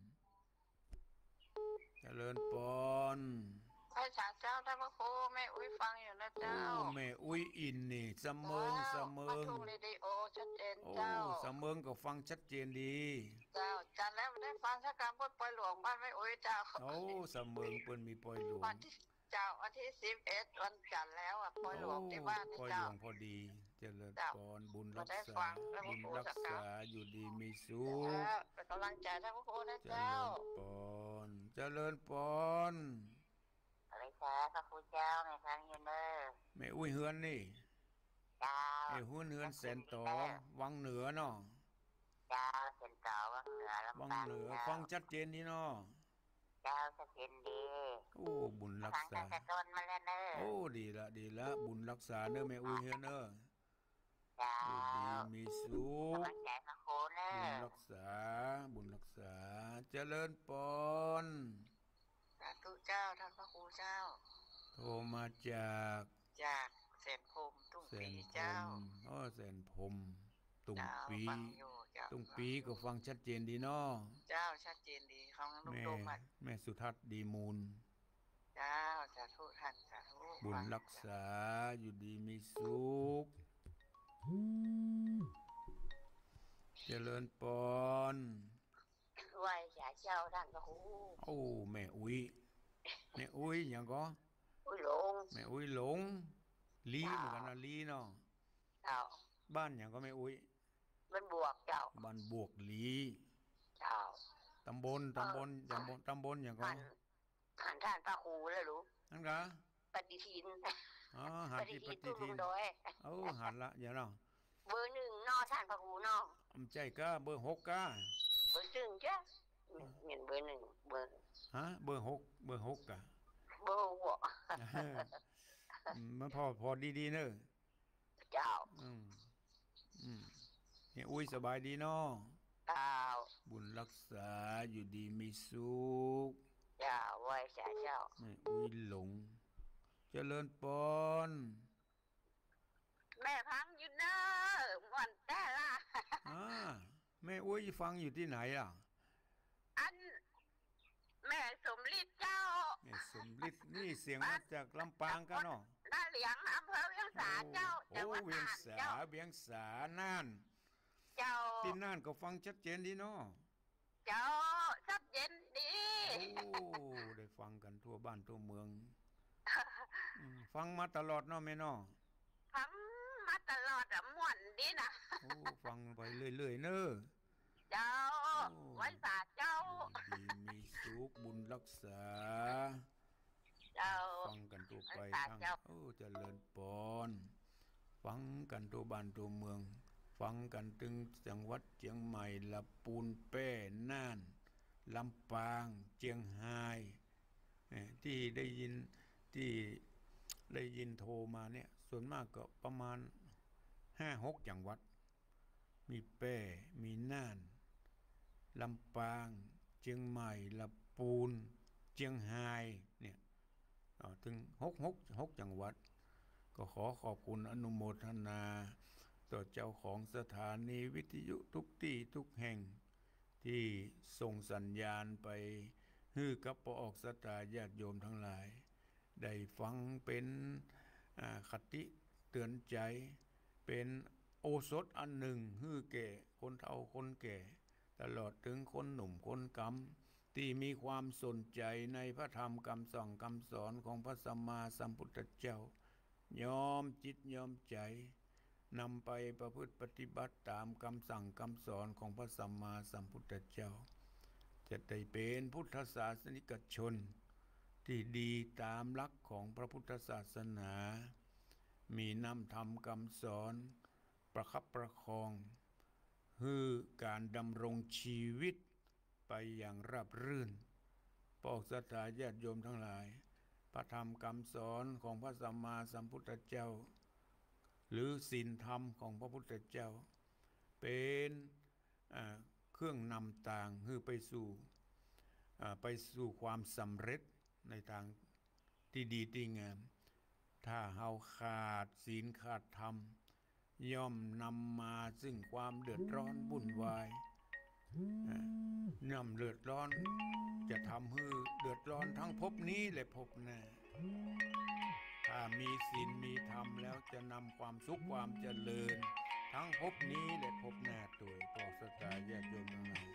เจริญปอนพระสาเจ้าท่านพระครูแม่อุ้ยฟังอยู่นะเจ้าแม่อุ้ยอินนี่เสมิงเสมิงมาทุกเรดิโอชัดเจนเจ้าเสมิงก็ฟังชัดเจนดีเจ้าจันแล้วได้ฟังสักการพูดปล่อยหลวงบ้านแม่อุ้ยเจ้าโอ้เสมิงเปิ้นมีปล่อยหลวงเจ้าวันที่สิบเอ็ดวันจันทร์แล้วอ่ะปล่อยหลวงที่บ้านนี่เจ้าปล่อยหลวงพอดีเจริญพรบุญรักษาบุญรักษาอยู่ดีมีสุขเป็นกำลังใจท่านพระครูนะเจ้าเจริญพรอะไรคะพระครูเจ้าไงคะเฮียเนอร์แม่อุ้ยเฮือนนี่เจ้าไอ้หุ้นเฮือนแสนต่อวังเหนือเนาะเจ้าแสนต่อวังเหนือลำปางวังเหนือฟังชัดเจนดีเนาะเจ้าชัดเจนดีโอ้บุญรักษาฟังต้นมาแล้วเนอโอ้ดีละดีละบุญรักษาเนอแม่อุ้ยเฮือนเนอเจ้าดีมีสุขกำลังใจพระครูเนอบุญรักษาบุญรักษาเจริญปนสาธุเจ้าท่านพระครูเจ้าโทรมาจากจากแสนพรมตุ้งปีเจ้าอ๋อแสนพรมตุ้งปีตุ้งปีก็ฟังชัดเจนดีเนาะเจ้าชัดเจจนดีของลุงแม่โดมอ่ะแม่สุทัศน์ดีมูลเจ้าสาธุท่านสาธุบุญรักษาอยู่ดีมีสุขเจริญปอนไหว้จ่าเจ้าท่านพระครูโอ้แม่อุ้ยแม่อุ้ยอย่างก็อุ้ยหลงแม่อุ้ยหลงลีเหมือนกันนะลีเนาะเจ้าบ้านอย่างก็แม่อุ้ยมันบวกเจ้าบ้านบวกลีเจ้าตำบลตำบลตำบลตำบลอย่างก็หันหันท่านพระครูแล้วรู้นั่นกะปฏิทินอ๋อหัปนฏิที่ปทินฏิตู้ลุทิงนโดยเอ้าหันละอย่างเนาะเบอร์หนึ่งนอท่านพระครูนออำใจก้าเบอร์หกก้าเบอร์ซึ่งจ้ะเห็นเบอร์หนึ่งเบอร์ฮะเบอร์หกเบอร์หกกะเบอร์หัวอืมมันพอพอดีๆเนอะเจ้าอืมอืมเนี่ยอุ้ยสบายดีเนาะเจ้าบุญรักษาอยู่ดีมีสุขเจ้าไหว้จ่าเจ้าแม่อุ้ยหลงเจริญปอนแม่พังอยู่เด้อม่วนแต่ละอ่าแม่อุ้ยฟังอยู่ที่ไหนอ่ะอันแม่สมฤทธิ์เจ้าแม่สมฤทธิ์นี่เสียงมาจากลำปางกันเนาะหน้าเหลียงอำเภอเวียงสาเจ้าโอ้จังหวัดเวียงน่านสาเจ้าเวียงสาน่านเจ้าที่น่านก็ฟังชัดเจนดีเนาะเจ้าซับเย็นดีโอ้ได้ฟังกันทั่วบ้านทั่วเมืองอืมฟังมาตลอดเนาะแม่เนาะฟังมาตลอดอะม่วนดีนะโอ้ฟังไปเรื่อยๆเนอะเจ้าไว้สาเจ้าดีมีสุขบุญรักษาเจ้าฟังกันตัวไปรักษาทั้งเจ้าโอ้เจริญปอนฟังกันตัวบ้านตัวเมือง ฟังกันถึงจังหวัดเชียงใหม่ลำปูนแป้น่านลำปางเชียงรายเอ่อที่ได้ยินที่ได้ยินโทรมาเนี่ยส่วนมากก็ประมาณห้าหกจังหวัด มีแป้มีน่านลำปางเชียงใหม่ลำปูนเชียงรายเนี่ยอ่าถึงหกหกหกจังหวัด ก็ขอขอบคุณอนุโมทนาต่อเจ้าของสถานีวิทยุทุกที่ทุกแห่ง ที่ส่งสัญญาณไปฮือกับปออกสตาญาติโยมทั้งหลาย ได้ฟังเป็นอ่าคติเตือนใจ เป็นโอสถอันหนึ่งฮือแก่คนเฒ่าคนแก่ ตลอดถึงคนหนุ่มคนกำที่มีความสนใจในพระธรรมคำสั่งคำสอนของพระสัมมาสัมพุทธเจ้ายอมจิตยอมใจนำไปประพฤติปฏิบัติตามคำสั่งคำสอนของพระสัมมาสัมพุทธเจ้า จะได้เป็นพุทธศาสนิกชน ที่ดีตามหลักของพระพุทธศาสนา มีนำธรรมคำสอนประคับประคองคือการดำรงชีวิตไปอย่างราบรื่นปอกศรัทธาญาติโยมทั้งหลาย พระธรรมคำสอนของพระสัมมาสัมพุทธเจ้า หรือศีลธรรมของพระพุทธเจ้า เป็นเครื่องนำทางคือไปสู่ไปสู่ความสำเร็จในทางที่ดีที่งาม ถ้าเฮาขาดศีลขาดธรรมย่อมนำมาซึ่งความเดือดร้อนวุ่นวายนำเดือดร้อนจะทำให้เดือดร้อนทั้งภพนี้และภพหน้า ถ้ามีศีลมีธรรมแล้วจะนำความสุขความเจริญ ทั้งภพนี้และภพหน้าตัวปอกสตาญาติโยมทั้งหลาย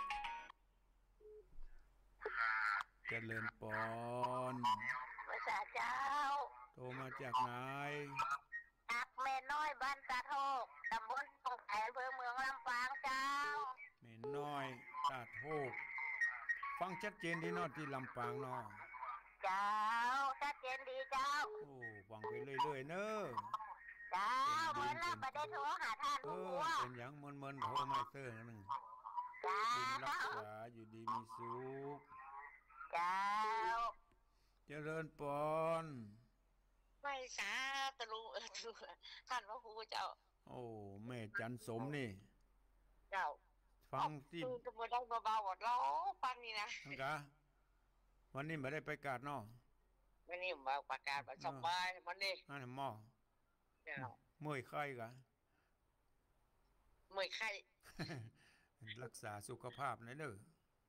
เจริญปอนภาษาเจ้าโทรมาจากไหนอักแม่น้อยบ้านตาโทกตำบลตงแผนอำเภอเมืองลำปางเจ้าแม่น้อยตาโทกฟังชัดเจนที่นอที่ลำปางเนาะเจ้าชัดเจนดีเจ้าโอ้ฟังไปเรื่อยๆเนอะเจ้าเหมือนเราไม่ได้โทรหาท่านเอผู้อว่าเป็นหยังเมินๆโทรมาเตื้อหนึ่งเจ้าบุญรักษาอยู่ดีมีสุขเจ้าเจริญปอนไม่สาตะลุเออตะลุท่านพระครูเจ้าโอ้แม่จันสมนี่เจ้าฟังที่คือจะมาได้เบาๆหมดแล้วปันนี่นะทังกะวันนี้ไม่ได้ไปกาดเนาะวันนี้มาประกาศมาสบายวันนี้นั่นน่ะหม้อเจ้าเมื่อยไข้กะเมื่อยไข้รักษาสุขภาพหน่อยเด้อเ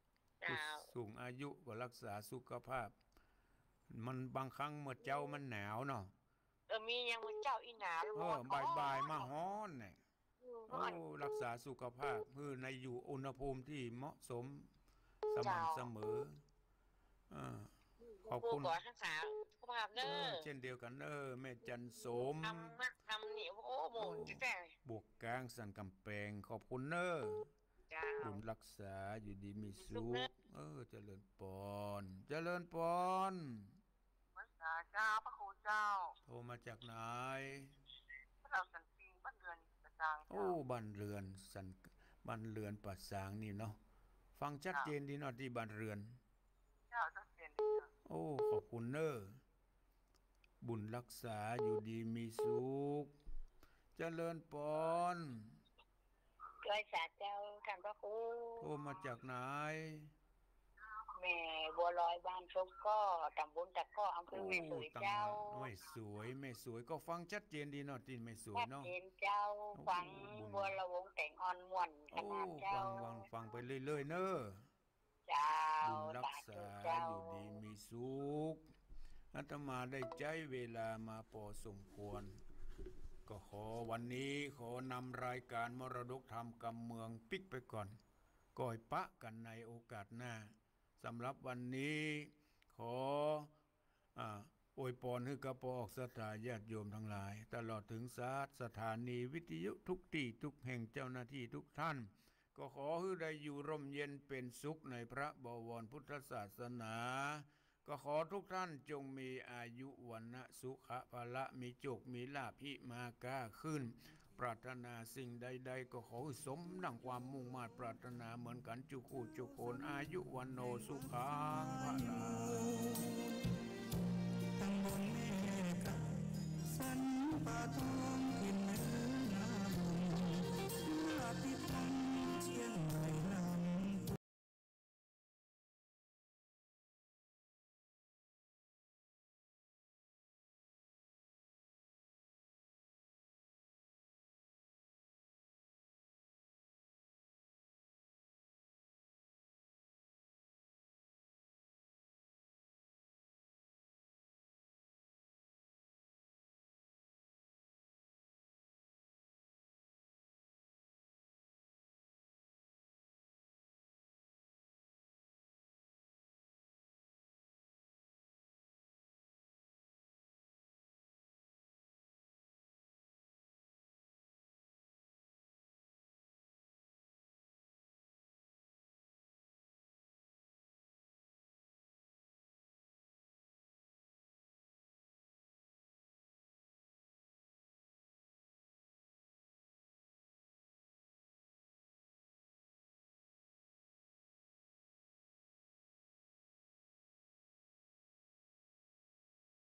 เจ้าสูงอายุก็รักษาสุขภาพ มันบางครั้งเมื่อเจ้ามันหนาวเนาะเออมียังมือเจ้าอีหนาเออบ่ายบ่ายๆมาฮ้อนเนี่ยอืมโอ้รักษาสุขภาพเพื่อในอยู่อุณหภูมิที่เหมาะสมสม่ำเสมอเออขอบคุณขอรักษาสุขภาพเนเอออเช่นเดียวกันเนอแม่จันสมทำนักทำนี่โอ้โหแจ้งบวกกลางสันกำแพงขอบคุณเนอเจ้าบุญรักษาอยู่ดีมีสุสุขเนขอะเออเจริญปอนเจริญปอนภาษาเจ้าพระครูเจ้าโทรมาจากไหนพระเราสันติบ้านเรือนประจางโอ้บ้านเรือนสันบ้านเรือนป่าสางนี่เนาะฟังชัดเจนดีเนาะที่บ้านเรือนเจ้าจะเปลี่ยนเจ้าโอ้ขอบคุณเนอบุญรักษาอยู่ดีมีสุขเจริญปอนด้วยสาเจ้าท่านพระครูโทรมาจากไหนแม่บัวลอยบ้านชุบก็ตำบลตะก้ออำเภอแม่สวยตังเจ้าไม่สวยไม่สวยก็ฟังชัดเจนดีเนาะที่ไม่สวยชัดเนาะเจนเจ้าฟังโอ้บุญบัวละวงแต่งอ่อนม่วนขโอ้นาดเจ้าฟังฟังฟังไปเรื่อยๆเนอะเจ้าบุญรักษาเจ้าอยู่ดีมีสุขอาตมาได้ใจเวลามาพอสมควร ก็ขอวันนี้ขอนำรายการมรดกธรรมกำเมืองปิกไปก่อนก่อยปะกันในโอกาสหน้าสำหรับวันนี้ขออ่าอวยพรให้กระปอกสถาญาติโยมทั้งหลาย ตลอดถึงสาสถานีวิทยุทุกที่ทุกแห่งเจ้าหน้าที่ทุกท่าน ก็ขอให้ได้อยู่ร่มเย็นเป็นสุขในพระบวรพุทธศาสนา ก็ขอทุกท่านจงมีอายุวันนะสุขภาละมีโจกมีลาภิมาก้าขึ้น ปรารถนาสิ่งใดๆก็ขอให้สมดังความมุ่งมา่ปรารถนาเหมือนกันจุคู่จุโคนอายุวันโนสุขังพลังตำบลแม่กับสันปะทอง